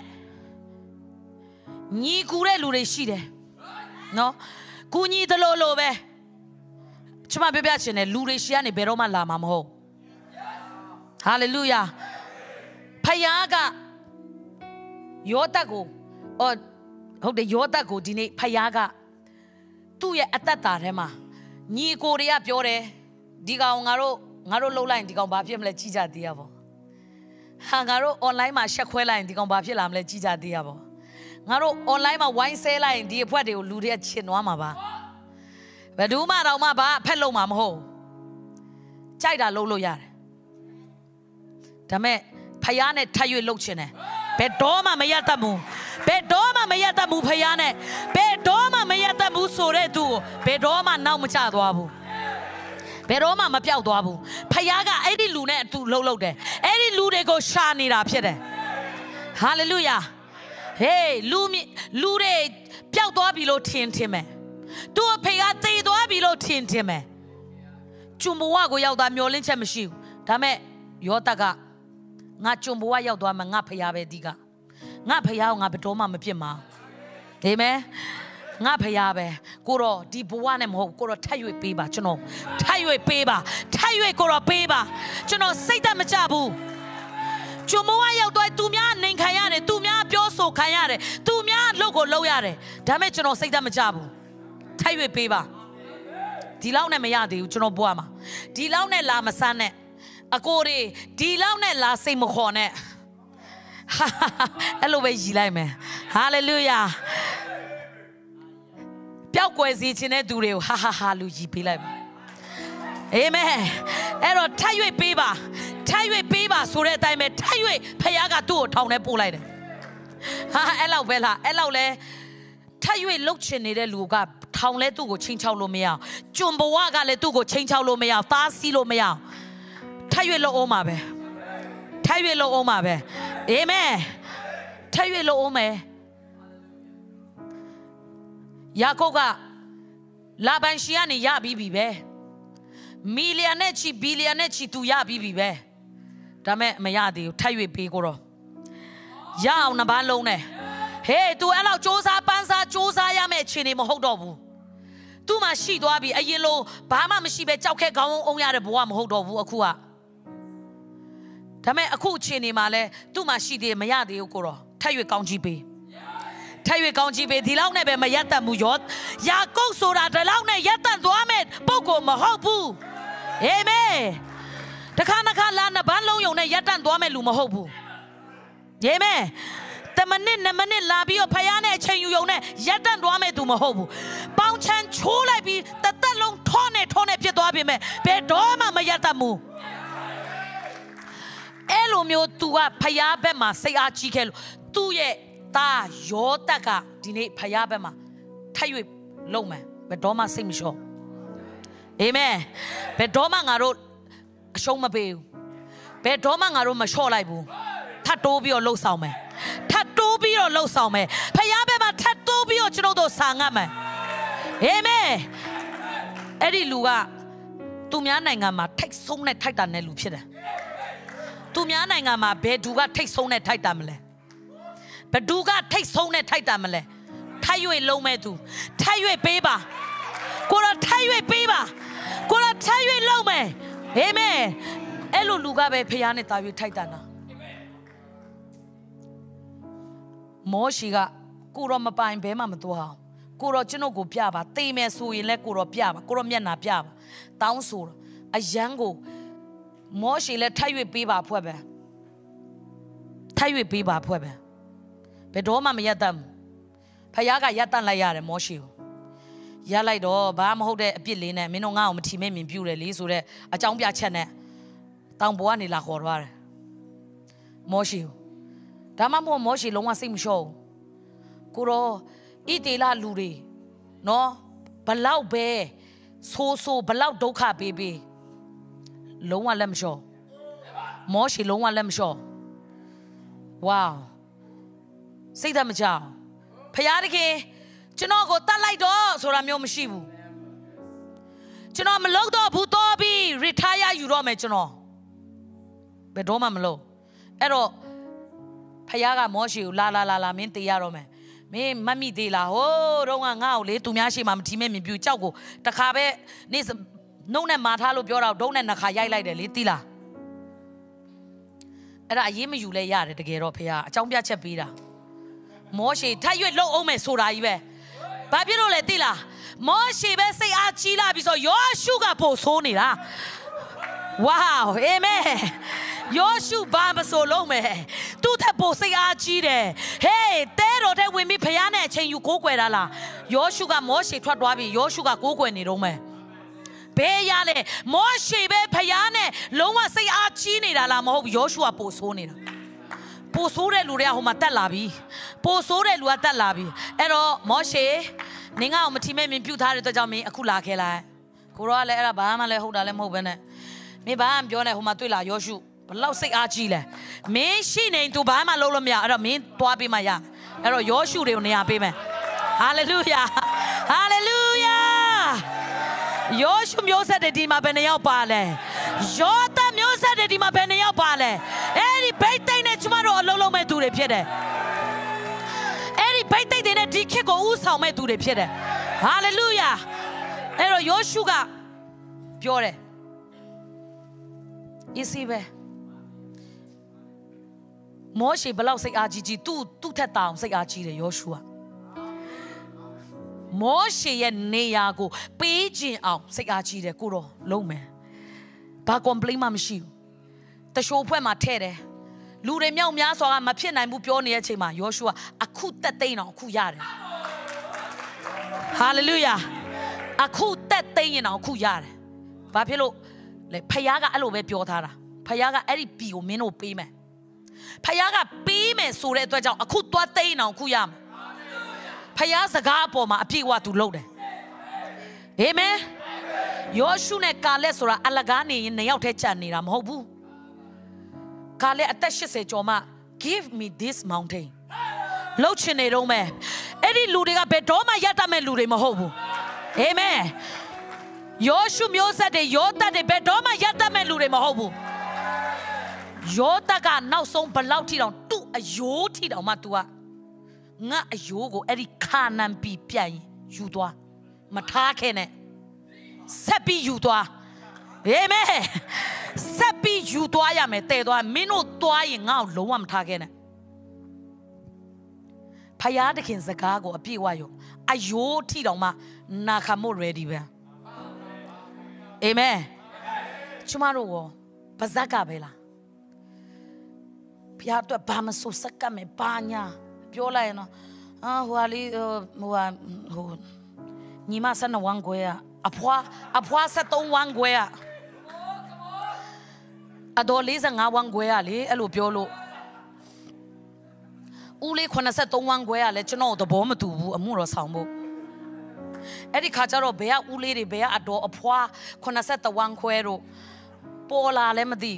ညီကူတဲ့လူတွေရှိတယ်နော်ကူညီတယ်လို့လို့ပဲကျမပြောပြချင်တယ်လူတွေရှိကနေဘယ်တော့မှလာမှာမဟုတ်ဟာလေလုယာဖခင်ကယောသကိုအော်ဟုတ်တယ်ယောသကိုဒီနေ့ဖခင်ကသူ့ရဲ့အသက်တာထဲမှာညီကိုတွေကပြောတယ်ဒီကောင်ငါတို့ငါတို့လှုပ်လိုက်ရင်ဒီကောင်ဘာဖြစ်မလဲကြည်ကြသေးရပါဟာငါတို့ online မှာရှက်ခွဲလိုက်ရင်ဒီကောင်ဘာဖြစ်လာမလဲကြည်ကြသေးရပါငါတို့ online မှာဝိုင်းဆဲလိုက်ရင်ဒီအဖွဲတွေကိုလူတွေကချင်သွားမှာပါဘယ်သူမှတော့မှဘာဖက်လုံးမှာမဟုတ်ကြိုက်တာလှုပ်လို့ရတယ်ဒါမဲ့ဖယားနဲ့ထပ်၍လှုပ်ချင်တယ်ဘယ်တော့မှမရတတ်ဘူးဘယ်တော့မှမရတတ်ဘူးဖယားနဲ့ဘယ်တော့မှမရတတ်ဘူးဆိုတဲ့သူကိုဘယ်တော့မှနောက်မကျသွားဘူးဘယ်တော့မှမပြောက်သွားဘူးဖယားကအဲ့ဒီလူနဲ့အတူလှုပ်လှုပ်တယ်အဲ့ဒီလူတွေကိုရှာနေတာဖြစ်တယ်ဟာလေလုယာဟေးလူလူတွေပျောက်သွားပြီလို့ထင်ထင်မယ်သူ့အဖေကသေသွားပြီလို့ထင်ထင်မယ်ကျုံဘဝကိုရောက်သွားမျောလင်းချက်မရှိဘူးဒါမဲ့ယောသကငါကျုံဘဝရောက်သွားမှငါဖယားပဲဒီကငါဖယားကိုငါဘယ်တော့မှမပြစ်မှာအာမင်ငါဖယားပဲကိုတော့ဒီဘဝနဲ့မဟုတ်ကိုတော့ထပ်၍ပေးပါကျွန်တော်ထပ်၍ပေးပါထပ်၍ကိုတော့ပေးပါကျွန်တော်စိတ်သက်မကြဘူးကျုံဘဝရောက်သွားသူများနိုင်ခံရတယ်သူများပြောဆိုခံရတယ်သူများလှုပ်ကိုလှုပ်ရတယ်ဒါမဲ့ကျွန်တော်စိတ်သက်မကြဘူးထပ်၍ပေးပါဒီလောက်နဲ့မရသေးဘူးကျွန်တော်ဘဝမှာဒီလောက်နဲ့လာမဆန်းနဲ့အကိုတွေဒီလောက်နဲ့လာစိတ်မခေါ်နဲ့အဲ့လိုပဲရည်လိုက်မယ်ဟာလေလုယာပျောက်ကွယ်စေခြင်းတဲ့သူတွေကိုဟာဟာဟာလို့ရည်ပေးလိုက်ပါအာမင်အဲ့တော့ထပ်၍ပေးပါထပ်၍ပေးပါဆိုတဲ့အတိုင်းပဲထပ်၍ဖခင်ကသူ့ကိုထောင်ထဲပို့လိုက်တယ်ဟာအဲ့လောက်ပဲလားအဲ့လောက်လဲထပ်၍လှုပ်ချင်နေတဲ့လူကထောင်လဲသူ့ကိုချင်းချောက်လို့မရအောင်ကျုံဘဝကလည်းသူ့ကိုချင်းချောက်လို့မရအောင်သားစီးလို့မရအောင်ထပ်၍လှုပ်အောင်ပါပဲထပ်၍လှုပ်အောင်ပါပဲအာမင်ထပ်၍လှုပ်အောင်မယ်ယာကုပ်ကလာဗန်ရှီကနေရပြီးပြီပဲမီလီယံနဲ့ချီဘီလီယံနဲ့ချီသူရပြီးပြီပဲဒါမဲ့မရသေးဘူးထပ်၍ပေးကိုတော့ရအောင်နှစ်ပန်းလုံးနဲ့ဟေး तू အဲ့လောက်စ조사ပန်းစားစ조사ရမယ့်အခြေအနေမဟုတ်တော့ဘူးသူ့မှာရှိသွားပြီအရင်လိုဘာမှမရှိပဲကြောက်ခက်ခေါင်းအောင်ရတဲ့ဘဝမဟုတ်တော့ဘူးအခုကဒါမဲ့အခုအခြေအနေမှာလဲသူ့မှာရှိသေးမရသေးဘူးကိုတော့ထပ်၍ကောင်းကြီးပေးထပ်၍ကောင်းကြီးပေးဒီလောက်နဲ့ပဲမရက်တတ်ဘူးရောယာကုပ်ဆိုတာဒီလောက်နဲ့ရက်တတ်သွားမဲ့ပုဂ္ဂိုလ်မဟုတ်ဘူးအာမင်တခါတခါလာနှစ်ပန်းလုံးယုံနဲ့ရက်တတ်သွားမဲ့လူမဟုတ်ဘူးအာမင်တမနစ်နမနစ်လာပြီးတော့ဖယားနဲ့အချိန်ယူယုံနဲ့ရက်တန့်သွားမဲ့သူမဟုတ်ဘူးပေါင်းချမ်းချိုးလိုက်ပြီးတသက်လုံးထောနဲ့ထောနဲ့ဖြစ်သွားပြီမဲ့ဘယ်တော့မှမရက်တတ်ဘူးအဲ့လိုမျိုး तू ကဖယားဘက်မှာစိတ်အားကြီးခဲ့လို့သူ့ရဲ့သားယောသက်ကဒီနေ့ဖယားဘက်မှာထပ်၍လုံမယ်ဘယ်တော့မှစိတ်မလျှော့အာမင်ဘယ်တော့မှငါတို့အရှုံးမပေးဘူးဘယ်တော့မှငါတို့မလျှော့လိုက်ဘူးထပ်တိုးပြီးတော့လှုပ်ဆောင်မယ်ထပ်တိုးပြီးတော့လှုပ်ဆောင်မယ်ဖယားဘက်မှာထပ်တိုးပြီးတော့ကျွန်တော်တို့ဆာငတ်မယ်အာမင်အဲ့ဒီလူကသူများနိုင်ငံမှာထိတ်ဆုံးနဲ့ထိုက်တာနဲ့လူဖြစ်တယ်သူများနိုင်ငံမှာဘယ်သူကထိတ်ဆုံးနဲ့ထိုက်တာမလဲဘယ်သူကထိတ်ဆုံးနဲ့ထိုက်တာမလဲထိုက်၍လုံးမဲ့သူထိုက်၍ပေးပါကိုတော့ထိုက်၍ပေးပါကိုတော့ထိုက်၍လုံးမယ်အာမင်အဲ့လိုလူကပဲဖယားနဲ့တာ၍ထိုက်တာနာမောရှိကကိုတော့မပိုင်ဘဲမှမသွားအောင်ကိုတော့ကျွန်ုပ်ကိုပြပါသေမယ်ဆိုရင်လည်းကိုတော့ပြပါကိုတော့မျက်နှာပြပါတောင်းဆိုအယံကိုမောရှိလည်းထိုက်၍ပေးပါဖွဲ့ပဲထိုက်၍ပေးပါဖွဲ့ပဲဘယ်တော့မှမရတတ်ဘူးဖယားကရတတ်လိုက်ရတယ်မောရှိကိုရလိုက်တော့ဘာမဟုတ်တဲ့အပြစ်လေးနဲ့မင်းတို့ငါ့ကိုမထီမဲ့မြင်ပြူတယ်လေဆိုတဲ့အကြောင်းပြချက်နဲ့တောင်ပေါ်ကနေလာခေါ်သွားတယ်မောရှိကိုဒါမှမဟုတ်မောရှိလုံးဝစိတ်မလျှော့ဘူးကိုတော့ဣတေလလူတွေနော်ဘလောက်ပဲဆိုးဆိုးဘလောက်ဒုက္ခပေးပေးလုံးဝလက်မလျှော့မောရှိလုံးဝလက်မလျှော့ဝေါစိတ်သက်မကြောက်ဖယားတခင်ကျွန်တော်ကိုတတ်လိုက်တော့ဆိုတာမျိုးမရှိဘူးကျွန်တော်မလုပ်တော့ဘူးတော့ပြီး retire ယူတော့မယ်ကျွန်တော်ဘယ်တော့မှမလုပ်အဲ့တော့ဖယားကမောရှေကိုလာလာလာလာမင်းတေးရတော့မယ်မင်းမမိသေးလားဟိုးတော့ငါ့ကိုလေသူများရှိမှမထီမဲ့မြပြူကြောက်ကိုတခါပဲနေ့နှုတ်နဲ့မာထားလို့ပြောတော့ဒုံးနဲ့နှခါရိုက်လိုက်တယ်လေသိလားအဲ့ဒါအရေးမယူလဲရတယ်တကယ်တော့ဖယားအကြောင်းပြချက်ပေးတာမောရှေထပ်ရွက်လုံးအောင်မယ်ဆိုတာကြီးပဲဘာဖြစ်လို့လဲသိလားမောရှေပဲစိတ်အားကြီးလာပြီဆိုယောရှုကပို့ဆိုးနေတာဝေါအာမင်ယောရှုဘာမဆိုလုံးမယ်သူ့ထက်ပိုစိတ်အားကြီးတယ်ဟေးတဲတော်တဲ့ဝင်ပြီးဖယားနဲ့အချိန်ယူကိုးကွယ်တာလားယောရှုကမောရှေထွက်သွားပြီယောရှုကကိုးကွယ်နေတော့မယ်ဘယ်ရလဲမောရှေပဲဖယားနဲ့လုံးဝစိတ်အားကြီးနေတာလားမဟုတ်ဘူးယောရှုကပိုဆိုးနေတာပိုဆိုးတဲ့လူတွေကဟိုမှာတက်လာပြီပိုဆိုးတဲ့လူကတက်လာပြီအဲ့တော့မောရှေနင်ငါ့ကိုမထီမဲ့မြင်ပြုထားတဲ့အတွက်ကြောင့်မင်းအခုလာခဲ့လိုက်ကိုရောကလည်းအဲ့ဒါဘာမှလည်းဟုတ်တာလည်းမဟုတ်ဘဲနဲ့မင်းဘာမှပြောနေဟိုမှာတွေ့လာယောရှုဘလောက်စိတ်အားကြီးလဲမင်းရှိနေသူဘာမှလုပ်လို့မရအဲ့တော့မင်းသွားပေးမှရအဲ့တော့ယောရှုတွေကိုနေရာပေးမယ်ဟာလေလုယာဟာလေလုယာယောရှုမျိုးဆက်တဲ့ဒီမှာဘယ်နှယောက်ပါလဲယောသမျိုးဆက်တဲ့ဒီမှာဘယ်နှယောက်ပါလဲအဲ့ဒီဘိတ်သိမ့်နဲ့ကျမတို့အလုံးလုံးမဲ့သူတွေဖြစ်တယ်အဲ့ဒီဘိတ်သိမ့်တွေနဲ့ဒီခေတ်ကိုဥဆောင်မဲ့သူတွေဖြစ်တယ်ဟာလေလုယာအဲ့တော့ယောရှုကပြောတယ်အစီပဲမောရှေဘလောက်စိတ်အားကြီးကြီးသူ့သူ့ထက်တောင်စိတ်အားကြီးတယ်ယောရှုကမောရှေရဲ့နေရာကိုပေးခြင်းအောင်စိတ်အားကြီးတယ်ကိုတော့လုံးမယ်ဘာ complain မှမရှိဘူးတရှိုးဖွဲ့မှာထဲ့တယ်လူတွေမြောက်များစွာကမဖြစ်နိုင်ဘူးပြောနေတဲ့အချိန်မှာယောရှုကအခုတက်သိမ်းအောင်အခုရတယ်ဟာလေလုယာအခုတက်သိမ်းရင်အောင်အခုရတယ်ဘာဖြစ်လို့လဲဖယားကအဲ့လိုပဲပြောထားတာဖယားကအဲ့ဒီပီကိုမင်းတို့ပေးမယ်ဖယားကပေးမယ်ဆိုတဲ့အတွက်ကြောင့်အခုသွားသိမ်းအောင်အခုရမယ်ဖယားစကားအပေါ်မှာအပြည့်အဝသူလုပ်တယ်အာမင်ယောရှုနဲ့ကာလက်ဆိုတာအလကားနေရင်နှစ်ယောက်တည်းကြံနေတာမဟုတ်ဘူးကာလက်အသက်eightyကျော်မှ give me this mountain လှုပ်ချင်နေတော့မယ်အဲ့ဒီလူတွေကဘယ်တော့မှရတတ်မဲ့လူတွေမဟုတ်ဘူးအာမင်ယောရှုမျိုးဆက်တွေယောသတ်တွေဘယ်တော့မှရတတ်မဲ့လူတွေမဟုတ်ဘူးယောသတ်ကနောက်ဆုံးဘလောက်ထိတောင်သူ့အယိုးထိတောင်မှ तू ကငါအယိုးကိုအဲ့ဒီခါနန်ပြီးပြန်ယူသွားမထားခဲ့နဲ့ဆက်ပြီးယူသွားအာမင်ဆက်ပြီးယူသွားရမယ်တဲ့သွားမင်းတို့သွားရင်ငါ့ကိုလုံးဝမထားခဲ့နဲ့ဖယားတခင်စကားကိုအပြည့်ဝရောအယိုးထိတောင်မှနာခံဖို့ ready ပဲအာမင်ကျမတို့ရောပါဇက်ကပဲလားဖယားတော့ဘာမဆိုစက်ကမယ်ဘာညာပြောလိုက်ရင်တော့အာဟိုဟာလေးဟိုဟာဟိုညီမဆန်ဝမ်ကွယ်အဖွာအဖွာဆက်သုံးဝမ်ကွယ်အတော်လေး၅ဝမ်ကွယ်လေအဲ့လိုပြောလို့ဦးလေးeighty-threeဝမ်ကွယ်လေကျွန်တော်သဘောမတူဘူးအမှုတော်ဆောင်ဖို့အဲ့ဒီခါကျတော့ဘယ်ကဦးလေးတွေဘယ်ကအတော်အဖွာeighty-threeဝမ်ခွဲတို့ပေါ်လာလည်းမသိ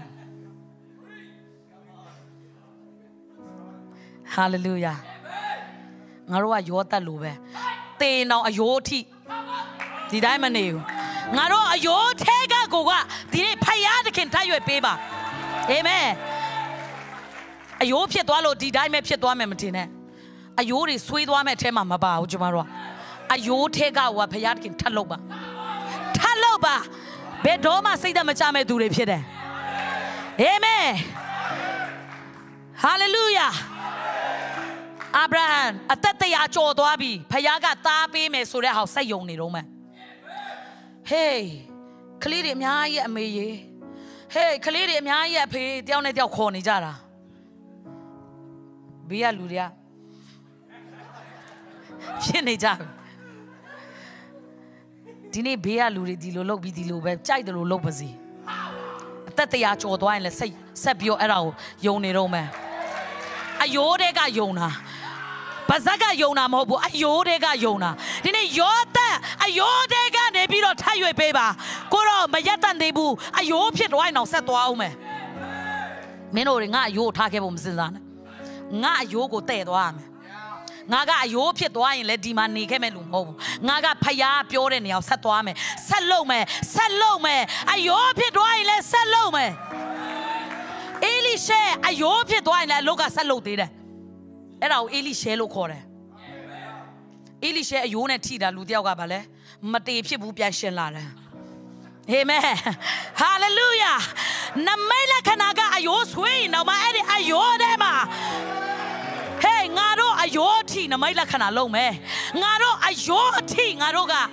ဟာလေလုယာငါတို့ကယောသတ်လို့ပဲတေနောင်အယိုးထိဒီတိုင်းမနေဘူးငါတို့အယိုးထဲကကိုကဒီနေ့ဖယားသခင်ထရွက်ပေးပါအာမင်အယိုးဖြစ်သွားလို့ဒီတိုင်းပဲဖြစ်သွားမယ်မထင်နဲ့အယိုးတွေဆွေးသွားမယ်အထဲမှာမပါဘူးကျမတို့ကအယိုးထဲကကဖယားသခင်ထလုပ်ပါထလုပ်ပါဘယ်တော့မှစိတ်သက်မချမဲ့သူတွေဖြစ်တယ်အာမင်ဟာလေလုယာအာဗြဟံအသက်တရာကျော်သွားပြီဖယားကသားပေးမယ်ဆိုတဲ့ဟာစိတ်ယုံနေတော့မယ်ဟေးကလေးတွေအများကြီးအမေရေဟေးကလေးတွေအများကြီးအဖေတယောက်နဲ့တယောက်ခေါ်နေကြတာဘေးကလူတွေကဖြစ်နေကြဒီနေ့ဘေးကလူတွေဒီလိုလုပ်ပြီးဒီလိုပဲကြိုက်တယ်လို့လုပ်ပါစီအသက်တရာကျော်သွားရင်လည်းစိတ်ဆက်ပြီးတော့အဲ့ဒါကိုယုံနေတော့မယ်အယိုးတွေကယုံတာပါဇက်ကယုံတာမဟုတ်ဘူးအယိုးတွေကယုံတာဒီနေ့ယောသတ်အယိုးတွေကနေပြီးတော့ထပ်ရွေပေးပါကိုတော့မရက်တန်သေးဘူးအယိုးဖြစ်တော့ရင်တော့ဆက်သွားအောင်မယ်မင်းတို့တွေငါအယိုးထားခဲ့ဖို့မစင်စားနဲ့ငါအယိုးကိုတဲ့သွားရမယ်ငါကအယိုးဖြစ်သွားရင်လည်းဒီမှာနေခဲ့မဲ့လူမဟုတ်ဘူးငါကဖယားပြောတဲ့နေရာဆက်သွားမယ်ဆက်လုံမယ်ဆက်လုံမယ်အယိုးဖြစ်သွားရင်လည်းဆက်လုံမယ်အေလိရှေအယိုးဖြစ်သွားရင်လည်းအလုတ်ကဆက်လုံသေးတယ်အဲ့ဒါကိုအေလိရှဲလို့ခေါ်တယ်အေလိရှဲအယိုးနဲ့ထိတာလူတယောက်ကဗာလဲမတေဖြစ်ဘူးပြန်ရှင်လာတယ်အာမင်ဟာလေလုယာနမိတ်လက္ခဏာကအယိုးဆွေးရင်တော့မအဲ့ဒီအယိုးထဲမှာဟေးငါတို့အယိုးအထိနမိတ်လက္ခဏာလုံးမယ်ငါတို့အယိုးအထိငါတို့က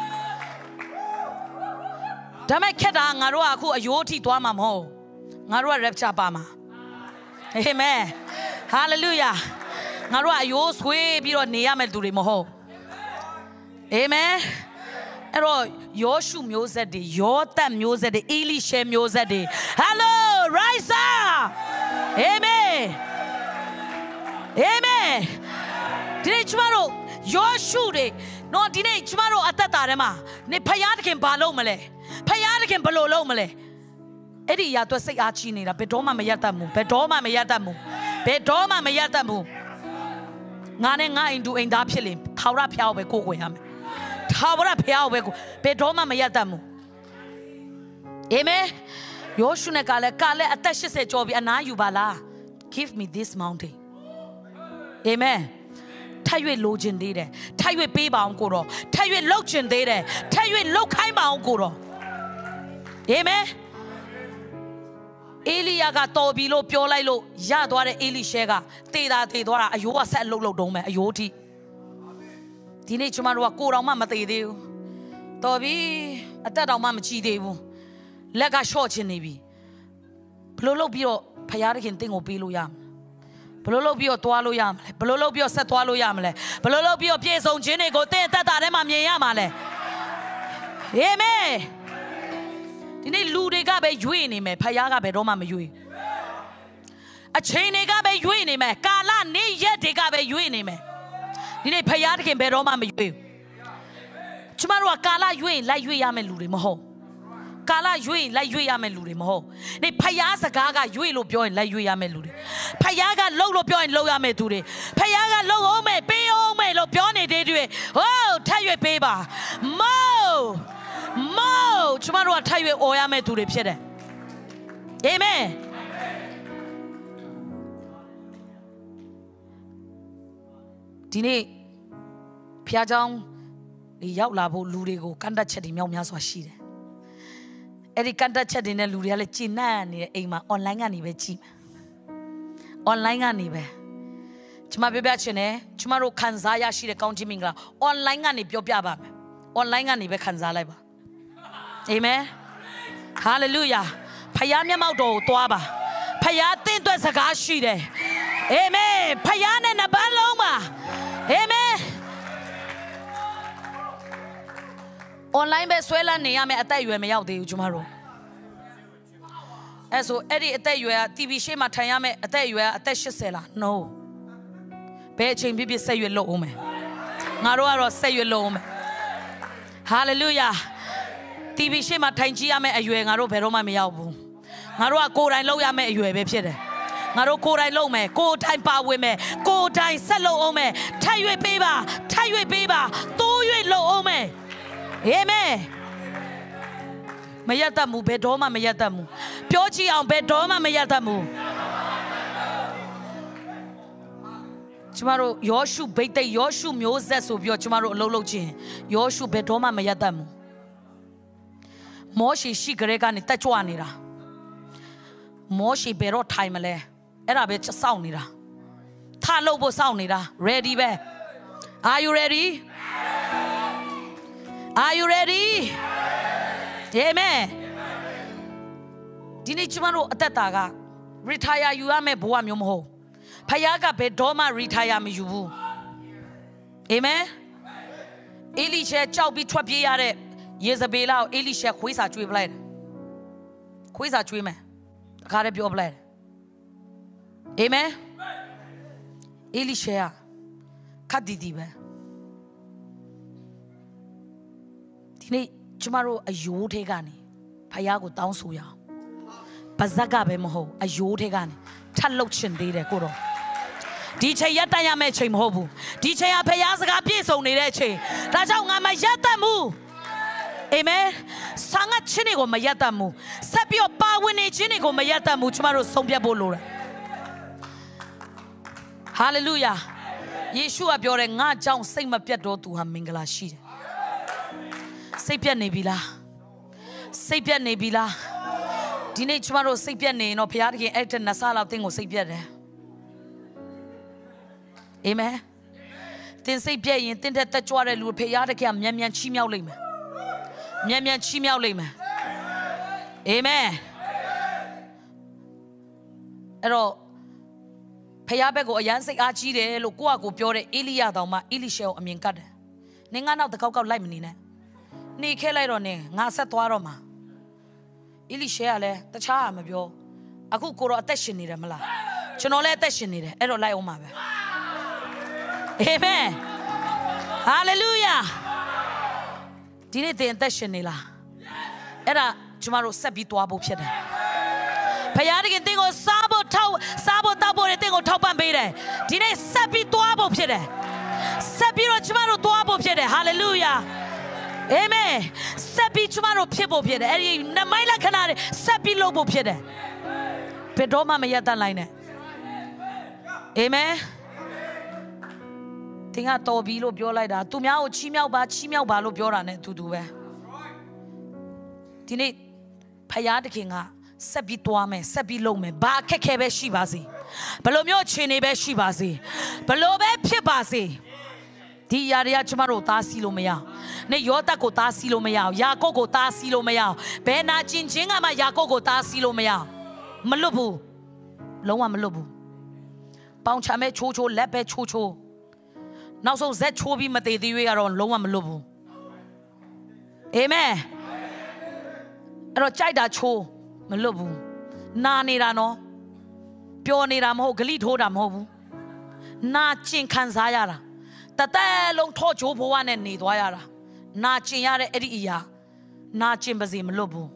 ဒါမဲ့ခက်တာငါတို့ကအခုအယိုးအထိသွားမှာမဟုတ်ငါတို့က rapture ပါမှာအာမင်ဟာလေလုယာငါတို့ကအယိုးဆွေးပြီးတော့နေရမယ့်သူတွေမဟုတ်အာမင်အဲ့တော့ယောရှုမျိုးဆက်တွေယောသတ်မျိုးဆက်တွေအေလိရှဲမျိုးဆက်တွေ Hello Riser Amen Amen ဒီနေ့ကျမတို့ယောရှုတွေနော်ဒီနေ့ကျမတို့အသက်တာထဲမှာနေဖယားတခင်ဘာလုပ်မလဲဖယားတခင်ဘယ်လိုလုပ်မလဲအဲ့ဒီအရာတော့စိတ်အားကြီးနေတာဘယ်တော့မှမရတတ်ဘူးဘယ်တော့မှမရတတ်ဘူးဘယ်တော့မှမရတတ်ဘူးငါနဲ့ငါအိမ်တူအိမ်သားဖြစ်ရင်ထာဝရဘုရားကိုပဲကိုးကွယ်ရမယ်ထာဝရဘုရားကိုပဲကိုဘယ်တော့မှမရတတ်ဘူးအာမင်ယောရှုနဲ့ကလည်းကလည်းအသက်eightyကျော်ပြီအနားယူပါလား Give me this mountainအာမင်ထပ်၍လိုချင်သေးတယ်ထပ်၍ပေးပါအောင်ကိုတော့ထပ်၍လှုပ်ချင်သေးတယ်ထပ်၍လှုပ်ခိုင်းပါအောင်ကိုတော့အာမင်အေလိယကတော်ပြီလို့ပြောလိုက်လို့ရသွားတဲ့အေလိရှဲကတေတာတေသွားတာအယိုးကဆက်လှုပ်လှုပ်တုံးမယ်အယိုးထိဒီနေ့ကျမတို့ကကိုတော်မှမသေးသေးဘူးတော်ပြီအသက်တော်မှမကြည့်သေးဘူးလက်ကရှော့ချင်နေပြီဘလို့လုပ်ပြီးတော့ဖယားတခင်တင့်ကိုပေးလို့ရမလဲဘလို့လုပ်ပြီးတော့သွားလို့ရမလဲဘလို့လုပ်ပြီးတော့ဆက်သွားလို့ရမလဲဘလို့လုပ်ပြီးတော့ပြေဆုံးခြင်းတွေကိုတင့်အသက်တာထဲမှာမြင်ရမှာလဲအာမင်ဒီနေ့လူတွေကပဲရွေ့နေမယ်ဖယားကဘယ်တော့မှမရွေ့အချိန်တွေကပဲရွေ့နေမယ်ကာလနေ့ရက်တွေကပဲရွေ့နေမယ်ဒီနေ့ဖယားတခင်ဘယ်တော့မှမရွေ့ကျမတို့ကကာလရွေ့လိုက်ရွေ့ရမယ့်လူတွေမဟုတ်ကာလရွေ့လိုက်ရွေ့ရမယ့်လူတွေမဟုတ်နေဖယားစကားကရွေ့လို့ပြောရင်လိုက်ရွေ့ရမယ့်လူတွေဖယားကလှုပ်လို့ပြောရင်လှုပ်ရမယ့်သူတွေဖယားကလှုပ်အောင်မယ်ပေးအောင်မယ်လို့ပြောနေတဲ့တွေဟိုးထပ်ရွေ့ပေးပါမို့မို့ကျမတို့ကထပ်ရွေ့អော်ရမယ့်သူတွေဖြစ်တယ်အာမင်ဒီနေ့ဖျားเจ้าဒီရောက်လာဖို့လူတွေကိုကန့်တက်ချက်တွေမြောက်များစွာရှိတယ်အဲ့ဒီကန့်တက်ချက်တွေနဲ့လူတွေကလည်းကြည်နပ်နေတဲ့အိမ်မှာ online ကနေပဲကြည့်မယ် online ကနေပဲကျမပြောပြချင်တယ်ကျမတို့ခံစားရရှိတဲ့ကောင်းချီးမင်္ဂလာ online ကနေပြောပြပါမယ် online ကနေပဲခံစားလိုက်ပါအာမင်ဟာလေလုယာဖယားမျက်မှောက်တော်ကိုသွားပါဖယားတင့်အတွက်စကားရှိတယ်အာမင်ဖယားနဲ့နှစ်ပန်းလုံးပါအာမင် online ပဲဆွဲလန်းနေရမယ်အသက်အရွယ်မရောက်သေးဘူးကျမတို့အဲ့ဆိုအဲ့ဒီအသက်အရွယ်က တီ ဗီ ရှေ့မှာထိုင်ရမယ်အသက်အရွယ်ကအသက်eightyလား no ဘယ်အချိန်ဖြစ်ဖြစ်ဆက်ရွယ်လို့အောင်မယ်ငါတို့ကတော့ဆက်ရွယ်လို့အောင်မယ် hallelujah တီ ဗီ ရှေ့မှာထိုင်ကြည့်ရမယ်အရွယ်ငါတို့ဘယ်တော့မှမရောက်ဘူးငါတို့ကကိုယ်တိုင်လုပ်ရမယ်အရွယ်ပဲဖြစ်တယ်ငါတို့ကိုယ်တိုင်လုပ်မယ်ကိုယ်တိုင်ပါဝင်မယ်ကိုယ်တိုင်ဆက်လုပ်အောင်မယ်ထပ်ရွေ့ပေးပါထပ်ရွေ့ပေးပါတိုးရွေ့လုပ်အောင်မယ်အာမင်မရတတ်ဘူးဘယ်တော့မှမရတတ်ဘူးပြောကြည့်အောင်ဘယ်တော့မှမရတတ်ဘူးကျမတို့ယောရှုဗိတ်သိက်ယောရှုမျိုးဆက်ဆိုပြီးတော့ကျမတို့အလုပ်လုပ်ခြင်းယောရှုဘယ်တော့မှမရတတ်ဘူးမောရှေရှိကြတဲ့ကနေတက်ကြွနေတာမောရှေဘယ်တော့ထိုင်မလဲအဲ့ဒါပဲစောင့်နေတာထားလို့ဖို့စောင့်နေတာ ready ပဲ Are you ready Are you ready Amen ဒီနေ့ကျမတို့အသက်တာက retire ယူရမယ့်ဘဝမျိုးမဟုတ်ဖယားကဘယ်တော့မှ retire မယူဘူး Amen အေလိရှဲကြောက်ပြီးထွက်ပြေးရတဲ့ယေဇဗေလကိုအေလိရှဲခွေးစာကျွေးပလိုက်တယ်ခွေးစာကျွေးမယ်အခါတည်းပြောပလိုက်တယ် Amen အေလိရှဲကခတ်တီတီပဲဒီနေ့ကျမတို့အယိုးထဲကနေဖယားကိုတောင်းဆိုရအောင်ပါဇက်ကပဲမဟုတ်အယိုးထဲကနေထပ်လှုပ်ချင်သေးတယ်ကိုတော့ဒီချိန်ရက်တတ်ရမယ့်ချိန်မဟုတ်ဘူးဒီချိန်ကဖယားစကားပြည့်စုံနေတဲ့ချိန်ဒါကြောင့်ငါမရက်တတ်ဘူးအာမင်ဆာငတ်ခြင်းတွေကိုမရက်တတ်ဘူးဆက်ပြီးတော့ပါဝင်နေခြင်းတွေကိုမရက်တတ်ဘူးကျမတို့ဆုံးဖြတ်ဖို့လိုတယ် Hallelujah. Yeshuaပြောတယ်ငါကြောင့်စိတ်မပြတ်တော့သူဟာမင်္ဂလာရှိတယ်စိတ်ပြတ်နေပြီလားစိတ်ပြတ်နေပြီလားဒီနေ့ကျမတို့စိတ်ပြတ်နေရင်တော့ဘုရားသခင်အဲ့တဲ့နဆာလောက်တင်းကိုစိတ်ပြတ်တယ်အာမင်တင်းစိတ်ပြတ်ရင်တင်းတဲ့တက်ကြွတဲ့လူဘုရားသခင်မြန်မြန်ချီးမြှောက်လိမ့်မယ်မြန်မြန်ချီးမြှောက်လိမ့်မယ်အာမင်အဲ့တော့ဖယားဘက်ကိုအရန်စိတ်အားကြီးတယ်လို့ကိုယ့်အကိုပြောတဲ့အေလိယတောင်မှအေလိရှေကိုအမြင်ကတ်တယ်။နင်ငါနောက်တကောက်ကောက်လိုက်မနေနဲ့။နေခဲလိုက်တော့နင်ငါဆက်သွားတော့မှာ။အေလိရှေကလည်းတခြားဟာမပြော။အခုကိုတော့အသက်ရှင်နေတယ်မလား။ကျွန်တော်လည်းအသက်ရှင်နေတယ်အဲ့တော့လိုက်အောင်ပါပဲ။အာမင်။ဟာလေလုယာ။ဒီနေ့သင်အသက်ရှင်နေလား။အဲ့ဒါကျွန်တော်တို့ဆက်ပြီးသွားဖို့ဖြစ်တယ်။ဖယားတခင်တင်းကိုစားဖို့ထောက်စားဖို့တောက်ဖို့တင်းကိုထောက်ပံ့ပေးတယ်ဒီနေ့ဆက်ပြီးသွားဖို့ဖြစ်တယ်ဆက်ပြီးတော့ကျမတို့သွားဖို့ဖြစ်တယ်ဟာလေလုယာအာမင်ဆက်ပြီးကျမတို့ဖြစ်ဖို့ဖြစ်တယ်အဲ့ဒီနမိုင်းလက္ခဏာတွေဆက်ပြီးလုပ်ဖို့ဖြစ်တယ်ဘယ်တော့မှမရတတ်လိုက်နဲ့အာမင်တင်ကတော်ပြီလို့ပြောလိုက်တာသူများကိုချီးမြှောက်ပါချီးမြှောက်ပါလို့ပြောတာ ਨੇ အတူတူပဲဒီနေ့ဖယားတခင်ကဆက်ပြီးသွားမယ်ဆက်ပြီးလုပ်မယ်ဘာအခက်ခဲပဲရှိပါစေဘလို့မျိုးအခြေအနေပဲရှိပါစေဘလို့ပဲဖြစ်ပါစေဒီຢာတွေကကျမတို့သားစီလို့မရအောင်နေယောသတ်ကိုသားစီလို့မရအောင်ယာကုပ်ကိုသားစီလို့မရအောင်ဘယ်နာကျင်ချင်းကမှယာကုပ်ကိုသားစီလို့မရအောင်မလွတ်ဘူးလုံးဝမလွတ်ဘူးပေါင်ချမဲချိုးချိုးလက်ပဲချိုးချိုးနောက်ဆုံးဇက်ချိုးပြီးမသေးသေးရွေးကတော့လုံးဝမလွတ်ဘူးအာမင်အဲ့တော့ကြိုက်တာချိုးမလွတ်ဘူးနာနေတာနော်ပျော်နေတာမဟုတ်ဂလိထိုးတာမဟုတ်ဘူးနာကျင်ခံစားရတာတသက်လုံးထော့ချိုးဘဝနဲ့နေသွားရတာနာကျင်ရတဲ့အဲ့ဒီအရာနာကျင်ပါစေမလွတ်ဘူး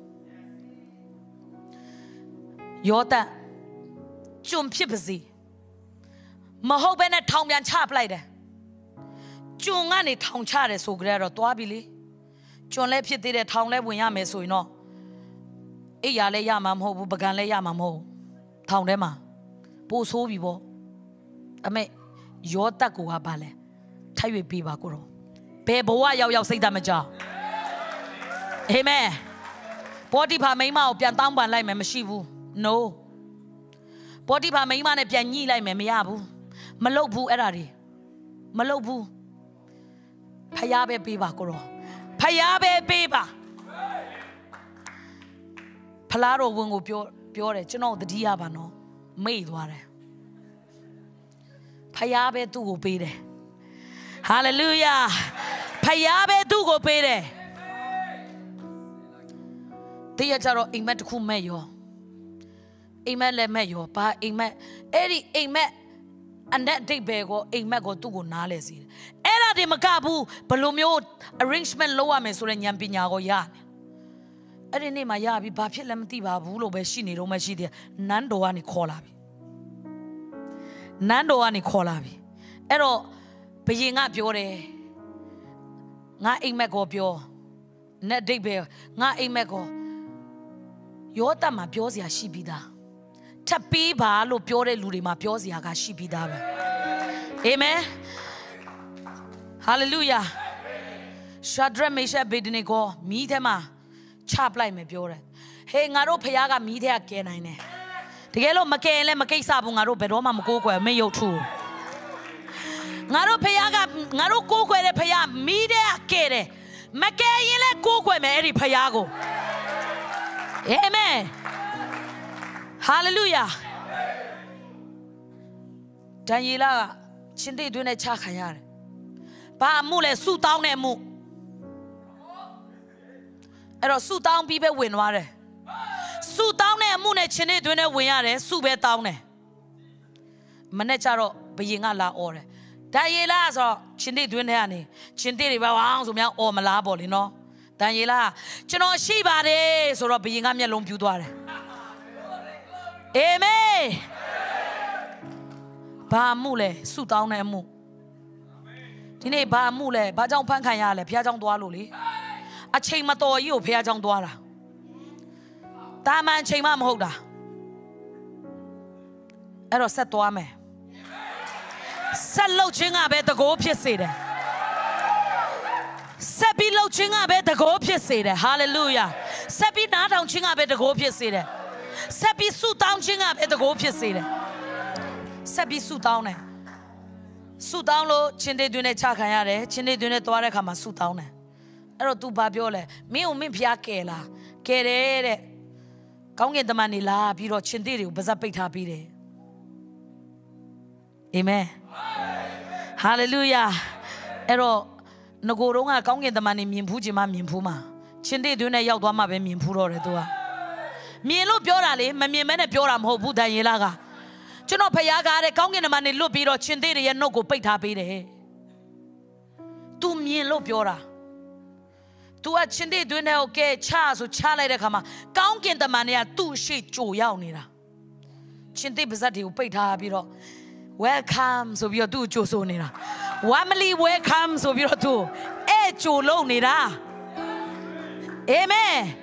ယောသကျွံဖြစ်ပါစေမဟုတ်ဘဲနဲ့ထောင်ပြန်ချပလိုက်တယ်ကျွံကနေထောင်ချတယ်ဆိုကြတော့သွားပြီလေကျွံလည်းဖြစ်သေးတယ်ထောင်လည်းဝင်ရမယ်ဆိုရင်တော့အေးရလဲရမှာမဟုတ်ဘူးပကံလဲရမှာမဟုတ်ထောင်ထဲမှာပို့ဆိုးပြီပေါ့အမေယောသတ်ကိုကဘာလဲထိုက်ရွေပေးပါကိုတော့ဘယ်ဘဝရောက်ရောက်စိတ်ဓာတ်မကြောက်အာမင်ဘောတိဖာမိန်းမကိုပြန်တောင်းပန်လိုက်မယ်မရှိဘူး no ဘောတိဖာမိန်းမနဲ့ပြန်ညှိလိုက်မယ်မရဘူးမလုပ်ဘူးအဲ့ဒါတွေမလုပ်ဘူးဖယားပဲပေးပါကိုတော့ဖယားပဲပေးပါဖလားတော်ဝင်ကိုပြောပြောတယ်ကျွန်တော်တတိယပါနော်မေ့သွားတယ်ဖယားပဲသူ့ကိုပေးတယ်ဟာလေလုယာဖယားပဲသူ့ကိုပေးတယ်တရားကြတော့အိမ်မက်တစ်ခုမဲ့ရောအိမ်မက်လည်းမဲ့ရောဘာအိမ်မက်အဲ့ဒီအိမ်မက်အနက်ဒိတ်ပဲကိုအိမ်မက်ကိုသူ့ကိုနားလဲစီတယ်အဲ့ဒါဒီမကဘူးဘယ်လိုမျိုး arrangement လုပ်ရမယ်ဆိုတဲ့ဉာဏ်ပညာကိုရတယ်အဲ့ဒီနေ့မှာရပြီဘာဖြစ်လဲမသိပါဘူးလို့ပဲရှိနေတော့မှရှိတယ်နန်းတော်ကနေခေါ်လာပြီနန်းတော်ကနေခေါ်လာပြီအဲ့တော့ဘုရင်ကပြောတယ်ငါအိမ်မက်ကိုပြောနဲ့ဒိတ်ပဲငါအိမ်မက်ကိုယောသတ်မှာပြောစရာရှိပြီးသားထပ်ပေးပါလို့ပြောတဲ့လူတွေမှာပြောစရာကရှိပြီးသားပဲအာမင်ဟာလေလုယာရှာဒရက်မေရှက်ဘေဒနီကိုမိထဲမှာချပလိုက်မယ်ပြောတယ်ဟေးငါတို့ဖခင်ကမိထဲကကယ်နိုင်တယ်တကယ်လို့မကယ်ရင်လည်းမကိစ္စဘူးငါတို့ဘယ်တော့မှမကိုးကွယ်မရုပ်ထူငါတို့ဖခင်ကငါတို့ကိုးကွယ်တဲ့ဖခင်မိထဲကကယ်တယ်မကယ်ရင်လည်းကိုးကွယ်မယ်အဲ့ဒီဖခင်ကိုအာမင်ဟာလေလုယာဒံယေလကရှင်သေတွင်းနဲ့ချခံရတယ်ဘာအမှုလဲဆုတောင်းတဲ့အမှုအဲ့တော့ဆုတောင်းပြီးပဲဝင်သွားတယ်ဆုတောင်းတဲ့အမှုနဲ့ရှင်သေတွင်းနဲ့ဝင်ရတယ်ဆုပဲတောင်းတယ်မနေ့ကျတော့ဘုရင်ကလာអော်တယ်ဒံယေလဆိုတော့ရှင်သေတွင်းထဲကနေရှင်သေတွေပဲဝအောင်ဆိုများអော်မလားပေါ့လေနော်ဒံယေလကျွန်တော်ရှိပါတယ်ဆိုတော့ဘုရင်ကမျက်လုံးပြူသွားတယ်အာမင်ဘာမှုလဲဆုတောင်းတဲ့အမှုဒီနေ့ဘာမှုလဲဘာကြောင့်ဖန်ခံရလဲဘုရားကြောင့်သွားလို့လေအချိန်မတော်ကြီးကိုဘုရားကြောင့်သွားတာတာမန်ချိန်မှမဟုတ်တာအဲ့တော့ဆက်သွားမယ်ဟ Salo chinga be the go piesede. Sebi lo chinga be the go piesede. Hallelujah. Sebi na down chinga be the go piesede. Sebi su down chinga be the go piesede. Sebi su down eh. Su down lo chinde dune chakayare. Chinde dune toare kama su down eh. Ero tu babiole. Mi umi pia kela. Kere. Kaunge the manila biro chindiri baza pita bire. Amen. Hallelujah. Ero nagoronga kaunge the mani mimpuji ma mimpuma. Chinde dune yaudwa ma be mimpuro redua. Mielo biorale, mamimene biora mo buda yelaga. Chuno payaga kaunge the mani lubiro chindiri and no go pita bire. Tu mielo biora. Tu a chinde dune okay, chas or chale de kama. Kaunge the mania tu she chu yaunira. Chinde bazati upeta biro. Welcome, so we do Joso Nira. Wamily welcome, so we do. Eh, Jolo Nira. Amen.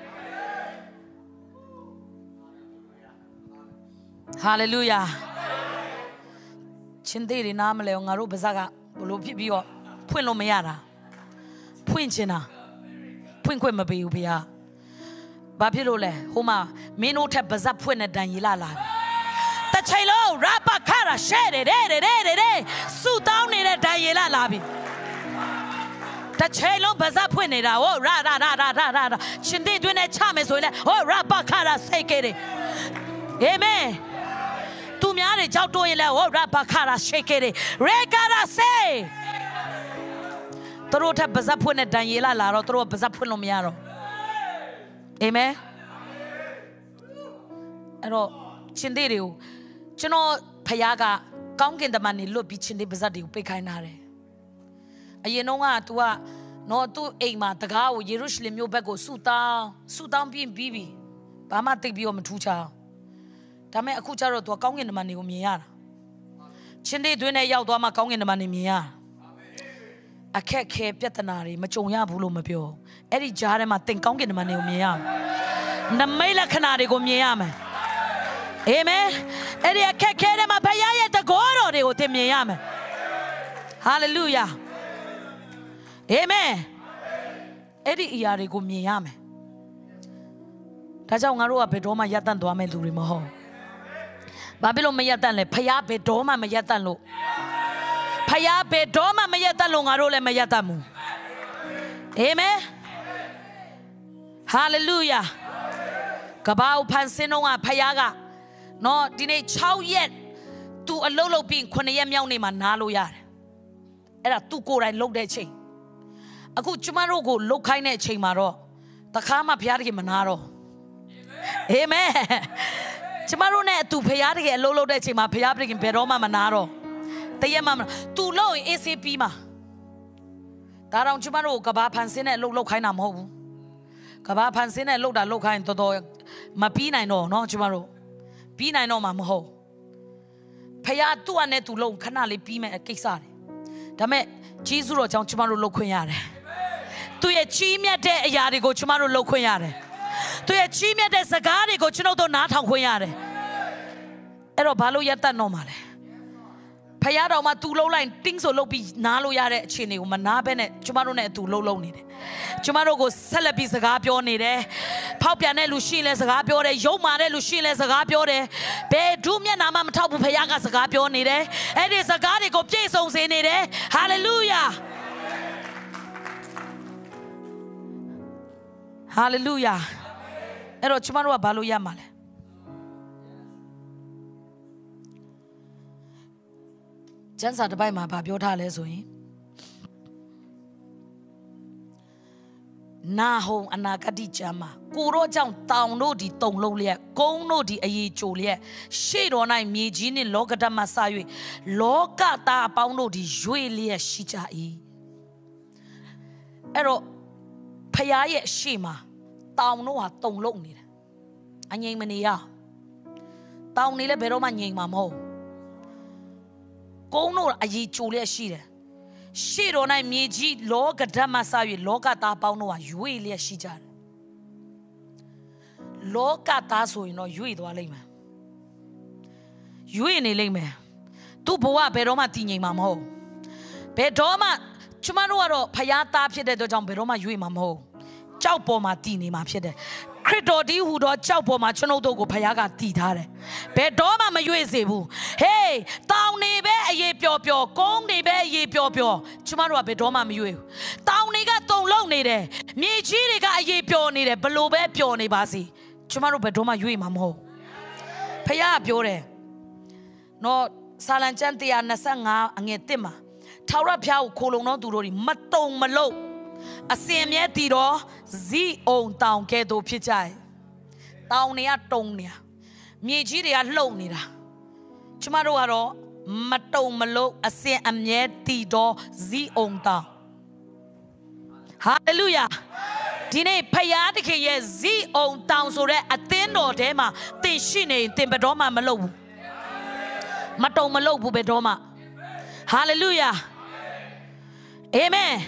Hallelujah. Chindiri namale on Aru Bazaga, Ulupio, Puelo Mayara, Puinchina, Puinquemabi Ubia, Babylole, Homa, Minota Bazapuena Danilala. The Chilo, Rapa Cara, shed it, it, it, it, Su down in a Dayela Labi. The Chilo Bazapuinida, oh, ra ra ra ra ra ra. Chindi doing a chames, oh, Rapa Cara, shake it. Amen. Tumiari Jautoila, oh, Rapa Cara, shake it. Regara say. Throw a Bazapuina Daniela Laro, throw a Bazapunomiaro. Amen. Chindiri. Chino payaga kaungin the money look beach in the bazadi pekainare. A yenonga tua no to ema tagao Jerusalem yo bego suta suta being bibi. Bama take biom tucha. Tame a kucharo to a kaungin the money umiara. Chinde doing a yaudama kaungin the money mia. A cat care petanari, machoya bulumapio. Eddie Jarema think kaungin the money umia. Namela canari go miame. Amen. Eddie Kakere Mapaya the Goro de Otemiame. Hallelujah. Amen. Eddie Iarigo Miame. Tajangaru Pedoma Yatan Dome Durimo. Babylon Mayatan, Paya Bedoma Mayatano. Paya Bedoma Mayatalongarole Mayatamu. Amen. Hallelujah. Kabao Pansino Payaga. No, dine chow yet to a lolo being Quanayam Yawni Manalo Yar. Era two go and low that chain. A good Chumaro go low kind of chain maro. Takama Piari Manaro. Amen. Chimaro net to Piari and Lolo that chain, my Piabri in Peroma Manaro. The Yamam too low in A C P ma. Taran Chumaro, Kaba Pansina, low low kind of mo. Kaba Pansina, low that low kind to do Mapina, no, no, Chimaro. Pina no mamho. Paya tu ane tu long canali pime a kisari. Dame Jisuro John Chumaro loquiare. To a chimia de yari go Chumaro loquiare. To a chimia de Sagari go Chino not hanquiare. Ero balo yata normale. Payado ma tu low line things or lobi nalo yare chini, manabene, Chumaro ne tu low low needed. Chumaro go celebis a gapio nide. Papiane Lucile Zagapiore, Yomare Lucile Zagapiore, Be Dumia Namam Tabu Payaga Zagapio nide. It is a God go Jesus in it. Hallelujah. Hallelujah. Ero Chumaro Baluya Male. Jansa to buy my Babiota Lesui. Na ho anagadi jama. Kuro jang town no di tong lo lia. Gong no di aye jolie. Shade on I me jini logada masayu. Loga ta pao no di juelia shija e. Ero payaye shima. Town no ha tong lo ni. Anyeng mania. Town ni le beroma nyeng mamo. Gong no aye jolie shide. She don't I meji loga damasawi loga ta pauno yui lia shijar. Loga taso no yui do alema. Yui ni leme. သူ့ဘဝဘယ်တော့မှတည်ငြိမ်မှာမဟုတ်ဘယ်တော့မှကျမတို့ကတော့ဖယားသားဖြစ်တဲ့အတွက်ကြောင့်ဘယ်တော့မှရွေ့မှာမဟုတ်ကြောက်ပေါ်မှာတည်နေမှာဖြစ်တယ်ခရစ်တော်ဒီဟူသောကြောက်ပေါ်မှာကျွန်ုပ်တို့ကိုဖယားကတည်ထားတယ်ဘယ်တော့မှမရွေ့စေဘူးဟေးတောင်နေပဲအရေးပျော်ပျော်ကုန်းနေပဲအရေးပျော်ပျော်ကျမတို့ကဘယ်တော့မှမရွေ့ဘူးတောင်တွေကတုံလုံးနေတယ်မြေကြီးတွေကအရေးပျော်နေတယ်ဘလို့ပဲပျော်နေပါစေကျမတို့ဘယ်တော့မှရွေ့မှာမဟုတ်ဖယားကပြောတယ်နော်ဆာလံကျမ်းone twenty-fiveအငယ်oneမှာထာဝရဘုရားကိုခိုလုံတော်သူတို့တွေမတုံမလို့အစင်မြဲတည်တော်ဇီးအောင်တောင်ကဲ့သို့ဖြစ်ကြ၏တောင်တွေကတုံနေတာမြေကြီးတွေကလှုပ်နေတာကျမတို့ကတော့မတုံမလို့အစင်အမြဲတည်တော်ဇီးအောင်တောင်ဟာလေလုယာဒီနေ့ဖယားတခင်ရဲ့ဇီးအောင်တောင်ဆိုတဲ့အသင်းတော်ထဲမှာသင်ရှိနေရင်သင်ဘယ်တော့မှမလုပ်ဘူးမတုံမလုပ်ဘူးဘယ်တော့မှဟာလေလုယာအာမင်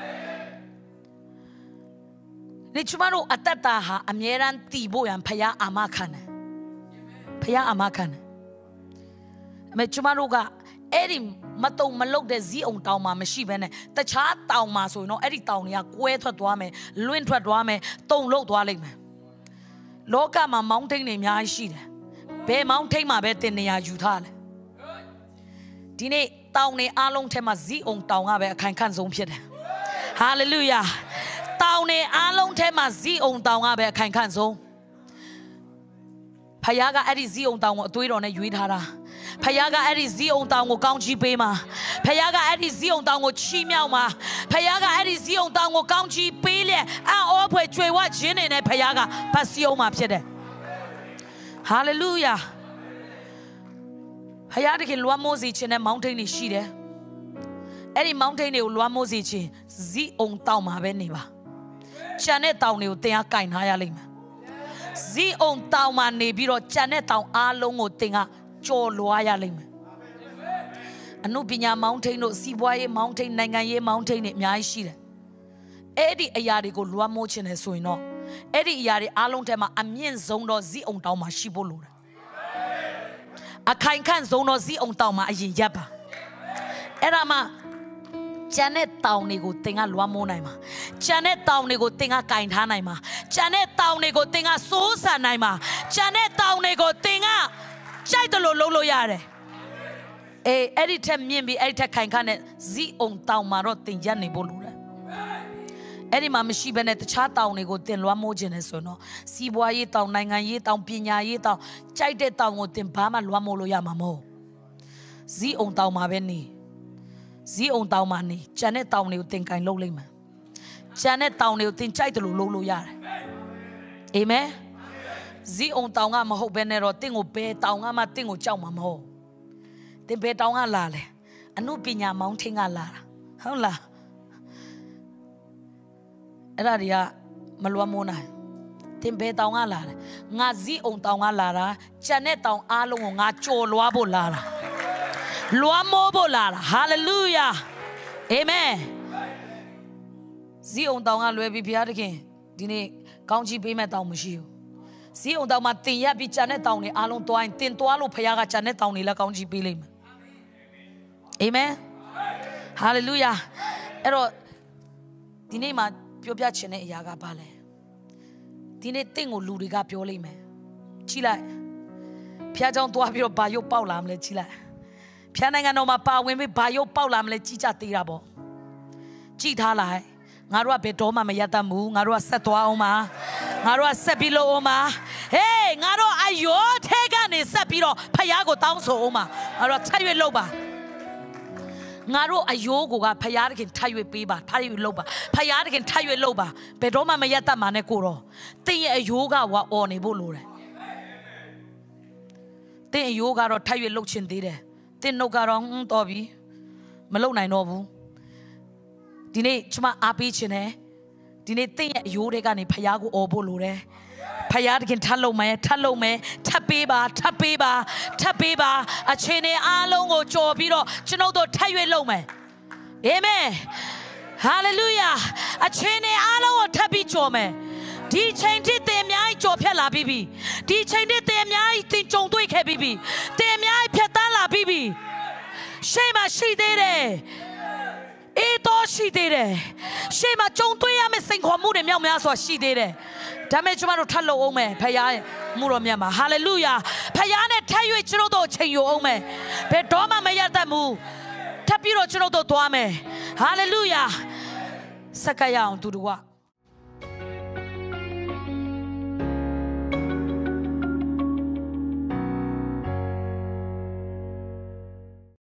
ဒီကျမတို့အတ္တတာဟာအမြဲတမ်းတည်ဖို့ရန်ဖယားအာမခံတယ်ဖယားအာမခံတယ်အမေကျမတို့ကအဲ့ဒီမတုံမလုပ်တဲ့ဇီးအောင်တောင်မှာမရှိဘဲနဲ့တခြားတောင်မှာဆိုရင်တော့အဲ့ဒီတောင်တွေကကွဲထွက်သွားမယ်လွင့်ထွက်သွားမယ်တုံလုတ်သွားလိမ့်မယ်လောကမှာမောင်းထိန်တွေအများကြီးရှိတယ်ဘယ်မောင်းထိန်မှာပဲတင်နေရယူထားတယ်ဒီနေ့တောင်တွေအားလုံးထဲမှာဇီးအောင်တောင်ကပဲအခိုင်ခန့်ဆုံးဖြစ်တယ်ဟာလေလုယာတောင်တွေအားလုံးထဲမှာဇီးအောင်တောင်ကပဲအခိုင်ခန့်ဆုံးဖယားကအဲ့ဒီဇီးအောင်တောင်ကိုအသွေးတော်နဲ့ရွေးထားတာဖယားကအဲ့ဒီဇီးအောင်တောင်ကိုကောင်းချီးပေးမှာဖယားကအဲ့ဒီဇီးအောင်တောင်ကိုချီးမြှောက်မှာဖယားကအဲ့ဒီဇီးအောင်တောင်ကိုကောင်းချီးပေးလျက်အော်အော်ဖွယ်ကြွေဝခြင်းနေနဲ့ဖယားကပတ်စီအောင်မှာဖြစ်တယ်ဟာလေလုယာဖယားတခင်လွှမ်းမိုးစေခြင်းနဲ့မောင်းထိန်တွေရှိတယ်အဲ့ဒီမောင်းထိန်တွေကိုလွှမ်းမိုးစေခြင်းဇီးအောင်တောင်မှာပဲနေပါကျန်တဲ့တောင်တွေကိုတင်အားကင်ထားရလိမ့်မယ်ဇီးအောင်တောင်မှာနေပြီးတော့ကျန်တဲ့တောင်အားလုံးကိုတင်အားကြော်လွှားရလိမ့်မယ်အနုပညာမောင်းထိန်တို့စီးပွားရေးမောင်းထိန်နိုင်ငံရေးမောင်းထိန်တွေအများကြီးရှိတယ်အဲ့ဒီအရာတွေကိုလွှမ်းမိုးခြင်းနဲ့ဆိုရင်တော့အဲ့ဒီအရာတွေအားလုံးထဲမှာအမြင့်ဆုံးတော့ဇီးအောင်တောင်မှာရှိဖို့လိုတယ်အခိုင်ခန့်ဆုံးတော့ဇီးအောင်တောင်မှာအရင်ရပ်ပါအဲ့ဒါမှကျန်တဲ့တောင်တွေကိုတင်ကလွှမ်းမိုးနိုင်မှာကျန်တဲ့တောင်တွေကိုတင်ကကင်ထားနိုင်မှာကျန်တဲ့တောင်တွေကိုတင်ကစိုးစံနိုင်မှာကျန်တဲ့တောင်တွေကိုတင်ကကြိုက်တယ်လို့လုပ်လို့ရတယ်အေးအဲ့ဒီထက်မြင့်ပြီးအဲ့ဒီထက်ခိုင်ခန့်တဲ့ဇီးအောင်တောင်မှာတော့တင်ရက်နေဖို့လိုတယ်အဲ့ဒီမှာမရှိဘဲနဲ့တခြားတောင်တွေကိုတင်လွှမ်းမိုးခြင်းနဲ့ဆိုတော့စီးပွားရေးတောင်နိုင်ငံရေးတောင်ပညာရေးတောင်ကြိုက်တဲ့တောင်ကိုတင်ဘာမှလွှမ်းမိုးလို့ရမှာမဟုတ်ဇီးအောင်တောင်မှာပဲနေဇီးအောင်တောင်မှာနေကျန်တဲ့တောင်တွေကိုတင်ကင်လုပ်လိမ့်မယ်ကျန်တဲ့တောင်တွေကိုတင်ကြိုက်တယ်လို့လုပ်လို့ရတယ်အာမင်ဇီးအောင်တောင်ကမဟုတ်ဘဲနဲ့တော့တင်ကိုဘယ်တောင်ကမှတင်ကိုကြောက်မှာမဟုတ်တင်ဘယ်တောင်ကလာလဲအနုပညာမောင်းထင်းကလာတာဟုတ်လားအဲ့ဒါတွေကမလွှမ်းမိုးနိုင်တင်ဘယ်တောင်ကလာလဲငါဇီးအောင်တောင်ကလာတာကျန်တဲ့တောင်အားလုံးကိုငါကြော်လွှားဖို့လာတာလွှမ်းမိုးဖို့လာတာဟာလေလုယာအာမင်ဇီးအောင်တောင်ကလွယ်ပြီးဘုရားသခင်ဒီနေ့ကောင်းချီးပေးမဲ့တောင်မရှိဘူးဇီးအောင်တောင်မှာတင်ရက်ပြီးကျန်တဲ့တောင်တွေအားလုံးတွိုင်းတင်သွားလို့ဘုရားကကျန်တဲ့တောင်တွေလည်းကောင်းချီးပေးလိမ့်မယ်အာမင်ဟာလေလုယာအဲ့တော့ဒီနေ့မှာပြောပြချင်တဲ့အရာကဘာလဲဒီနေ့တင့်ကိုလူတွေကပြောလိမ့်မယ်ကြည့်လိုက်ဖျားเจ้าသွားပြီးတော့ဘာရုပ်ပေါက်လာမလဲကြည့်လိုက်ဖျားနိုင်ငံတော်မှာပါဝင်ပြီးဘာရုပ်ပေါက်လာမလဲကြည့်ကြသေးတာပေါ့ကြည့်ထားလိုက်ငါတို့ကဘယ်တော့မှမရတတ်ဘူးငါတို့ကဆက်သွားအောင်ပါငါတို့ကဆက်ပြီးလို့အောင်ပါဟေးငါတို့အယောထဲကနေဆက်ပြီးတော့ဖယားကိုတောင်းဆိုအောင်ပါငါတို့ဆက်ရွေ့လုပ်ပါငါတို့အယိုးကိုကဖယားတခင်ထပ်ရွေ့ပေးပါထပ်ရွေ့လုပ်ပါဖယားတခင်ထပ်ရွေ့လုပ်ပါဘယ်တော့မှမရတတ်မှာနဲ့ကိုတော့တင်းရဲ့အယိုးကဝါအော်နေဖို့လိုတယ်တင်းအယိုးကတော့ထပ်ရွေ့လုပ်ချင်သေးတယ်တင်းနှုတ်ကတော့ဟင်းတော်ပြီမလုပ်နိုင်တော့ဘူးဒီနေ့ကျမအားပေးခြင်းနဲ့ဒီနေ့တင်းရဲ့အယိုးတွေကနေဖယားကိုအော်ဖို့လိုတယ်ဖယားတခင်ထပ်လုပ်မယ်ထပ်လုပ်မယ်ထပ်ပေးပါထပ်ပေးပါထပ်ပေးပါအချိန်နဲ့အားလုံးကိုကြော်ပြီးတော့ကျွန်ုပ်တို့ထပ်ရွေ့လုပ်မယ်အာမင်ဟာလေလုယာအချိန်နဲ့အားလုံးကိုထပ်ပြီးကြော်မယ်ဒီချိန်ထိသင်အများကြီးကြော်ဖြတ်လာပြီးပြီဒီချိန်ထိသင်အများကြီးသင်ကြုံတွေ့ခဲ့ပြီးပြီသင်အများကြီးဖြတ်တန်းလာပြီးပြီရှေ့မှာရှိသေးတယ်အေးတော့ရှိသေးတယ်ရှေ့မှာကြုံတွေ့ရမယ့်စိန်ခေါ်မှုတွေမြောက်များစွာရှိသေးတယ်ဒါမဲ့ကျွန်တော်တို့ထပ်လို့အောင်မယ်ဖခင်ရဲ့မှုတော်မြတ်မှာဟာလေလုယာဖခင်နဲ့ထပ်၍ကျွန်တော်တို့ချိန်ယူအောင်မယ်ဘယ်တော့မှမရတတ်ဘူးထပ်ပြီးတော့ကျွန်တော်တို့သွားမယ်ဟာလေလုယာစက္ကရအောင်သူတို့က